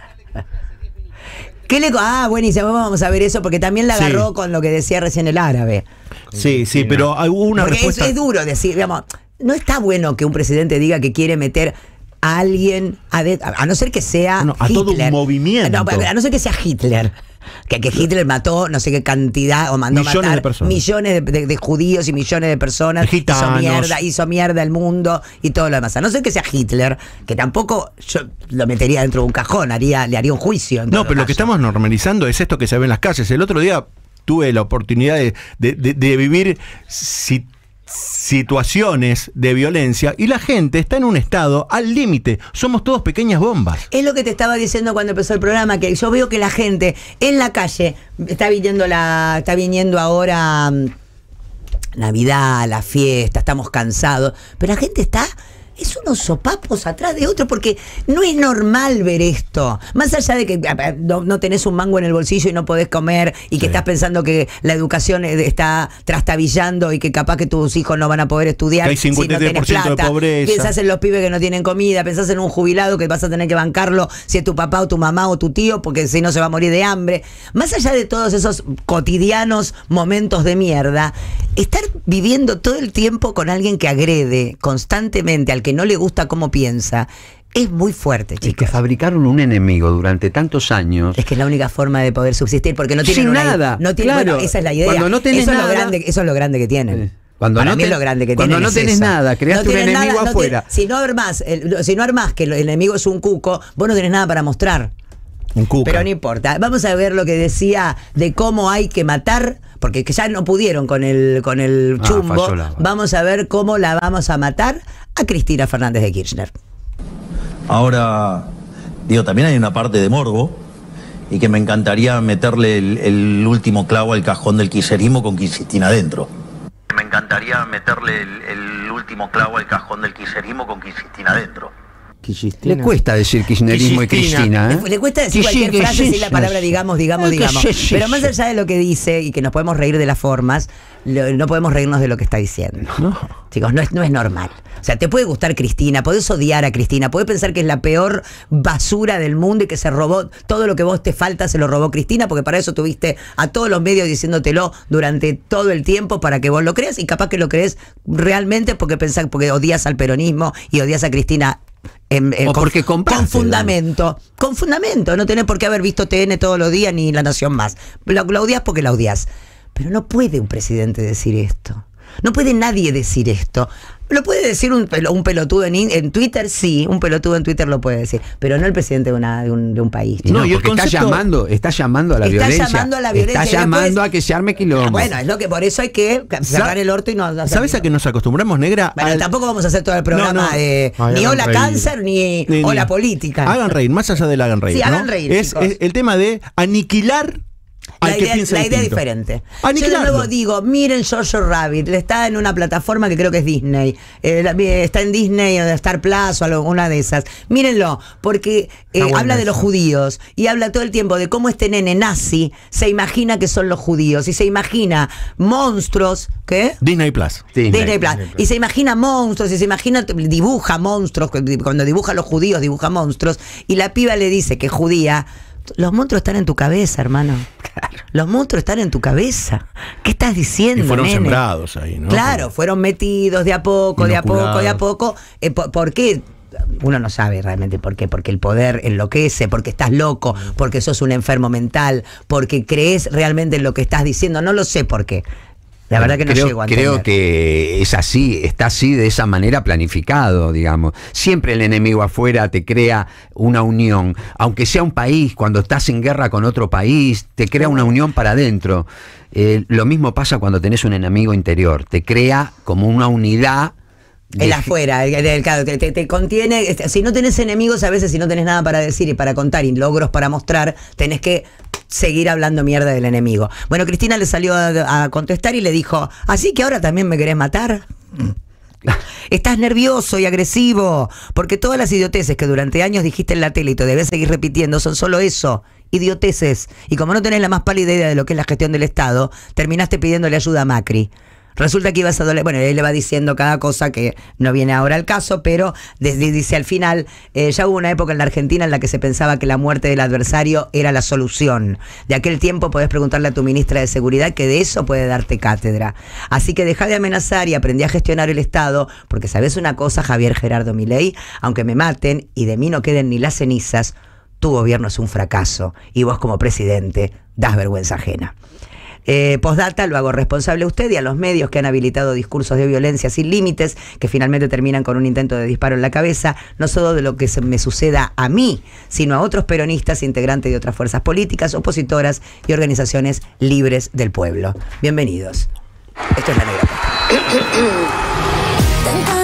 ¿Qué le, ah, buenísimo, vamos a ver eso, porque también la agarró Sí. con lo que decía recién el árabe. Sí, sí, pero hubo una Porque es, respuesta. es duro decir, digamos, no está bueno que un presidente diga que quiere meter a alguien, a, de- a no ser que sea No, a Hitler. todo un movimiento. No, a no ser que sea Hitler. Que, que Hitler mató no sé qué cantidad o mandó Millones matar de personas. millones de, de- de judíos y millones de personas. Gitanos. Hizo mierda, hizo mierda el mundo y todo lo demás. A no ser que sea Hitler, que tampoco yo lo metería dentro de un cajón, haría, le haría un juicio. en No, todo pero lo que caso. estamos normalizando es esto que se ve en las calles. El otro día tuve la oportunidad de, de- de- de vivir si- situaciones de violencia y la gente está en un estado al límite. Somos todos pequeñas bombas. Es lo que te estaba diciendo cuando empezó el programa, que yo veo que la gente en la calle está viniendo la, está viniendo ahora mm, Navidad, la fiesta, estamos cansados, pero la gente está, es unos sopapos atrás de otro, porque no es normal ver esto. Más allá de que ah, no, no tenés un mango en el bolsillo y no podés comer, y que Sí. estás pensando que la educación eh, está trastabillando y que capaz que tus hijos no van a poder estudiar Que hay si no cincuenta y tres por tenés ciento de plata. pobreza. Pensás en los pibes que no tienen comida, pensás en un jubilado que vas a tener que bancarlo si es tu papá o tu mamá o tu tío, porque si no se va a morir de hambre. Más allá de todos esos cotidianos momentos de mierda, estar viviendo todo el tiempo con alguien que agrede constantemente al que no le gusta cómo piensa, es muy fuerte, Y que chicos. fabricaron un enemigo durante tantos años. Es que es la única forma de poder subsistir, porque no tienen Sin una- nada, no tienen, claro. bueno, esa es la idea. Cuando no tenés eso, es lo nada- grande, eso es lo grande que tienen. Sí. Cuando Para no mí ten- lo grande que cuando tienen no es tenés eso. nada, creaste un tienen enemigo nada, no afuera. tienen- si no armás, el- si no armás que el enemigo es un cuco, vos no tenés nada para mostrar. Un cuca. Pero no importa. Vamos a ver lo que decía de cómo hay que matar, porque que ya no pudieron con el con el Ah, chumbo. falló la- Vamos a ver cómo la vamos a matar a Cristina Fernández de Kirchner. Ahora, digo, también hay una parte de morbo y que me encantaría meterle el, el último clavo al cajón del kirchnerismo con Cristina adentro. Me encantaría meterle el, el último clavo al cajón del kirchnerismo con Cristina adentro. Le cuesta decir kirchnerismo y Cristina. Cristina, ¿eh? Le, le cuesta decir Que cualquier llegue, frase sin la llegue. palabra digamos, digamos, Ay, que digamos. llegue, Pero más llegue. allá de lo que dice y que nos podemos reír de las formas, lo- no podemos reírnos de lo que está diciendo. Chicos, no es, no es normal. O sea, te puede gustar Cristina, podés odiar a Cristina, podés pensar que es la peor basura del mundo y que se robó todo lo que vos te falta, se lo robó Cristina, porque para eso tuviste a todos los medios diciéndotelo durante todo el tiempo para que vos lo creas, y capaz que lo crees realmente porque pensás, porque odias al peronismo y odias a Cristina. En, en- O porque compraste, con fundamento, con fundamento, no tenés por qué haber visto T N todos los días ni La Nación Más. La, la odias porque la odias. Pero no puede un presidente decir esto. No puede nadie decir esto. Lo puede decir un, pelo- un pelotudo en, in- en Twitter, sí, un pelotudo en Twitter lo puede decir, pero no el presidente de, una, de, un, de un país. Y no, No, y el porque está concepto- llamando, está llamando a la Está violencia. llamando a la violencia Está y llamando después- a que se arme quilombo. Bueno, es lo que por eso hay que cerrar el orto y no hacer ¿Sabes a nada. qué nos acostumbramos, negra? Bueno, Al- tampoco vamos a hacer todo el programa No, no. de Ay, ni hagan hola reír. cáncer ni, Ni- hola ni- política. Hagan reír, más allá del hagan reír. Sí, ¿no? hagan reír, Es, chicos. es el tema de aniquilar al la que idea, piensa la idea es distinto. diferente. Yo de Aniquilarlo. nuevo digo, miren Jojo Rabbit, está en una plataforma que creo que es Disney, eh, la- está en Disney o de Star Plus o alguna de esas. Mírenlo, porque eh, buena habla de esa. los judíos y habla todo el tiempo de cómo este nene nazi se imagina que son los judíos y se imagina monstruos, ¿qué? Disney Plus. Disney. Disney Plus. Y se imagina monstruos, y se imagina, dibuja monstruos, cuando dibuja a los judíos, dibuja monstruos, y la piba le dice que es judía. Los monstruos están en tu cabeza, hermano. Los monstruos están en tu cabeza. ¿Qué estás diciendo, Y fueron nene? sembrados ahí, ¿no? Claro, fueron metidos de a poco, de a poco, de a poco. Eh, ¿por, por qué? Uno no sabe realmente por qué, porque el poder enloquece, porque estás loco, porque sos un enfermo mental, porque crees realmente en lo que estás diciendo, no lo sé por qué. La verdad que no creo, llego a creo entender. que es así, está así de esa manera planificado, digamos. Siempre el enemigo afuera te crea una unión, aunque sea un país, cuando estás en guerra con otro país, te crea una unión para adentro. Eh, lo mismo pasa cuando tenés un enemigo interior, te crea como una unidad. El de- afuera, el, el- claro, te, te- te contiene. este, Si no tenés enemigos, a veces si no tenés nada para decir y para contar y logros para mostrar, tenés que seguir hablando mierda del enemigo. Bueno, Cristina le salió a, a contestar y le dijo, ¿así que ahora también me querés matar? Estás nervioso y agresivo, porque todas las idioteces que durante años dijiste en la tele y te debes seguir repitiendo son solo eso, idioteces. Y como no tenés la más pálida idea de lo que es la gestión del Estado, terminaste pidiéndole ayuda a Macri. Resulta que ibas a doler. Bueno, él le va diciendo cada cosa que no viene ahora al caso, pero desde, dice al final, eh, ya hubo una época en la Argentina en la que se pensaba que la muerte del adversario era la solución. De aquel tiempo podés preguntarle a tu ministra de Seguridad, que de eso puede darte cátedra. Así que dejá de amenazar y aprendí a gestionar el Estado, porque sabés una cosa, Javier Gerardo Milei, aunque me maten y de mí no queden ni las cenizas, tu gobierno es un fracaso y vos como presidente das vergüenza ajena. Eh, postdata, lo hago responsable a usted y a los medios que han habilitado discursos de violencia sin límites que finalmente terminan con un intento de disparo en la cabeza, no solo de lo que se me suceda a mí, sino a otros peronistas, integrantes de otras fuerzas políticas, opositoras y organizaciones libres del pueblo. Bienvenidos. Esto es La Negra Posta.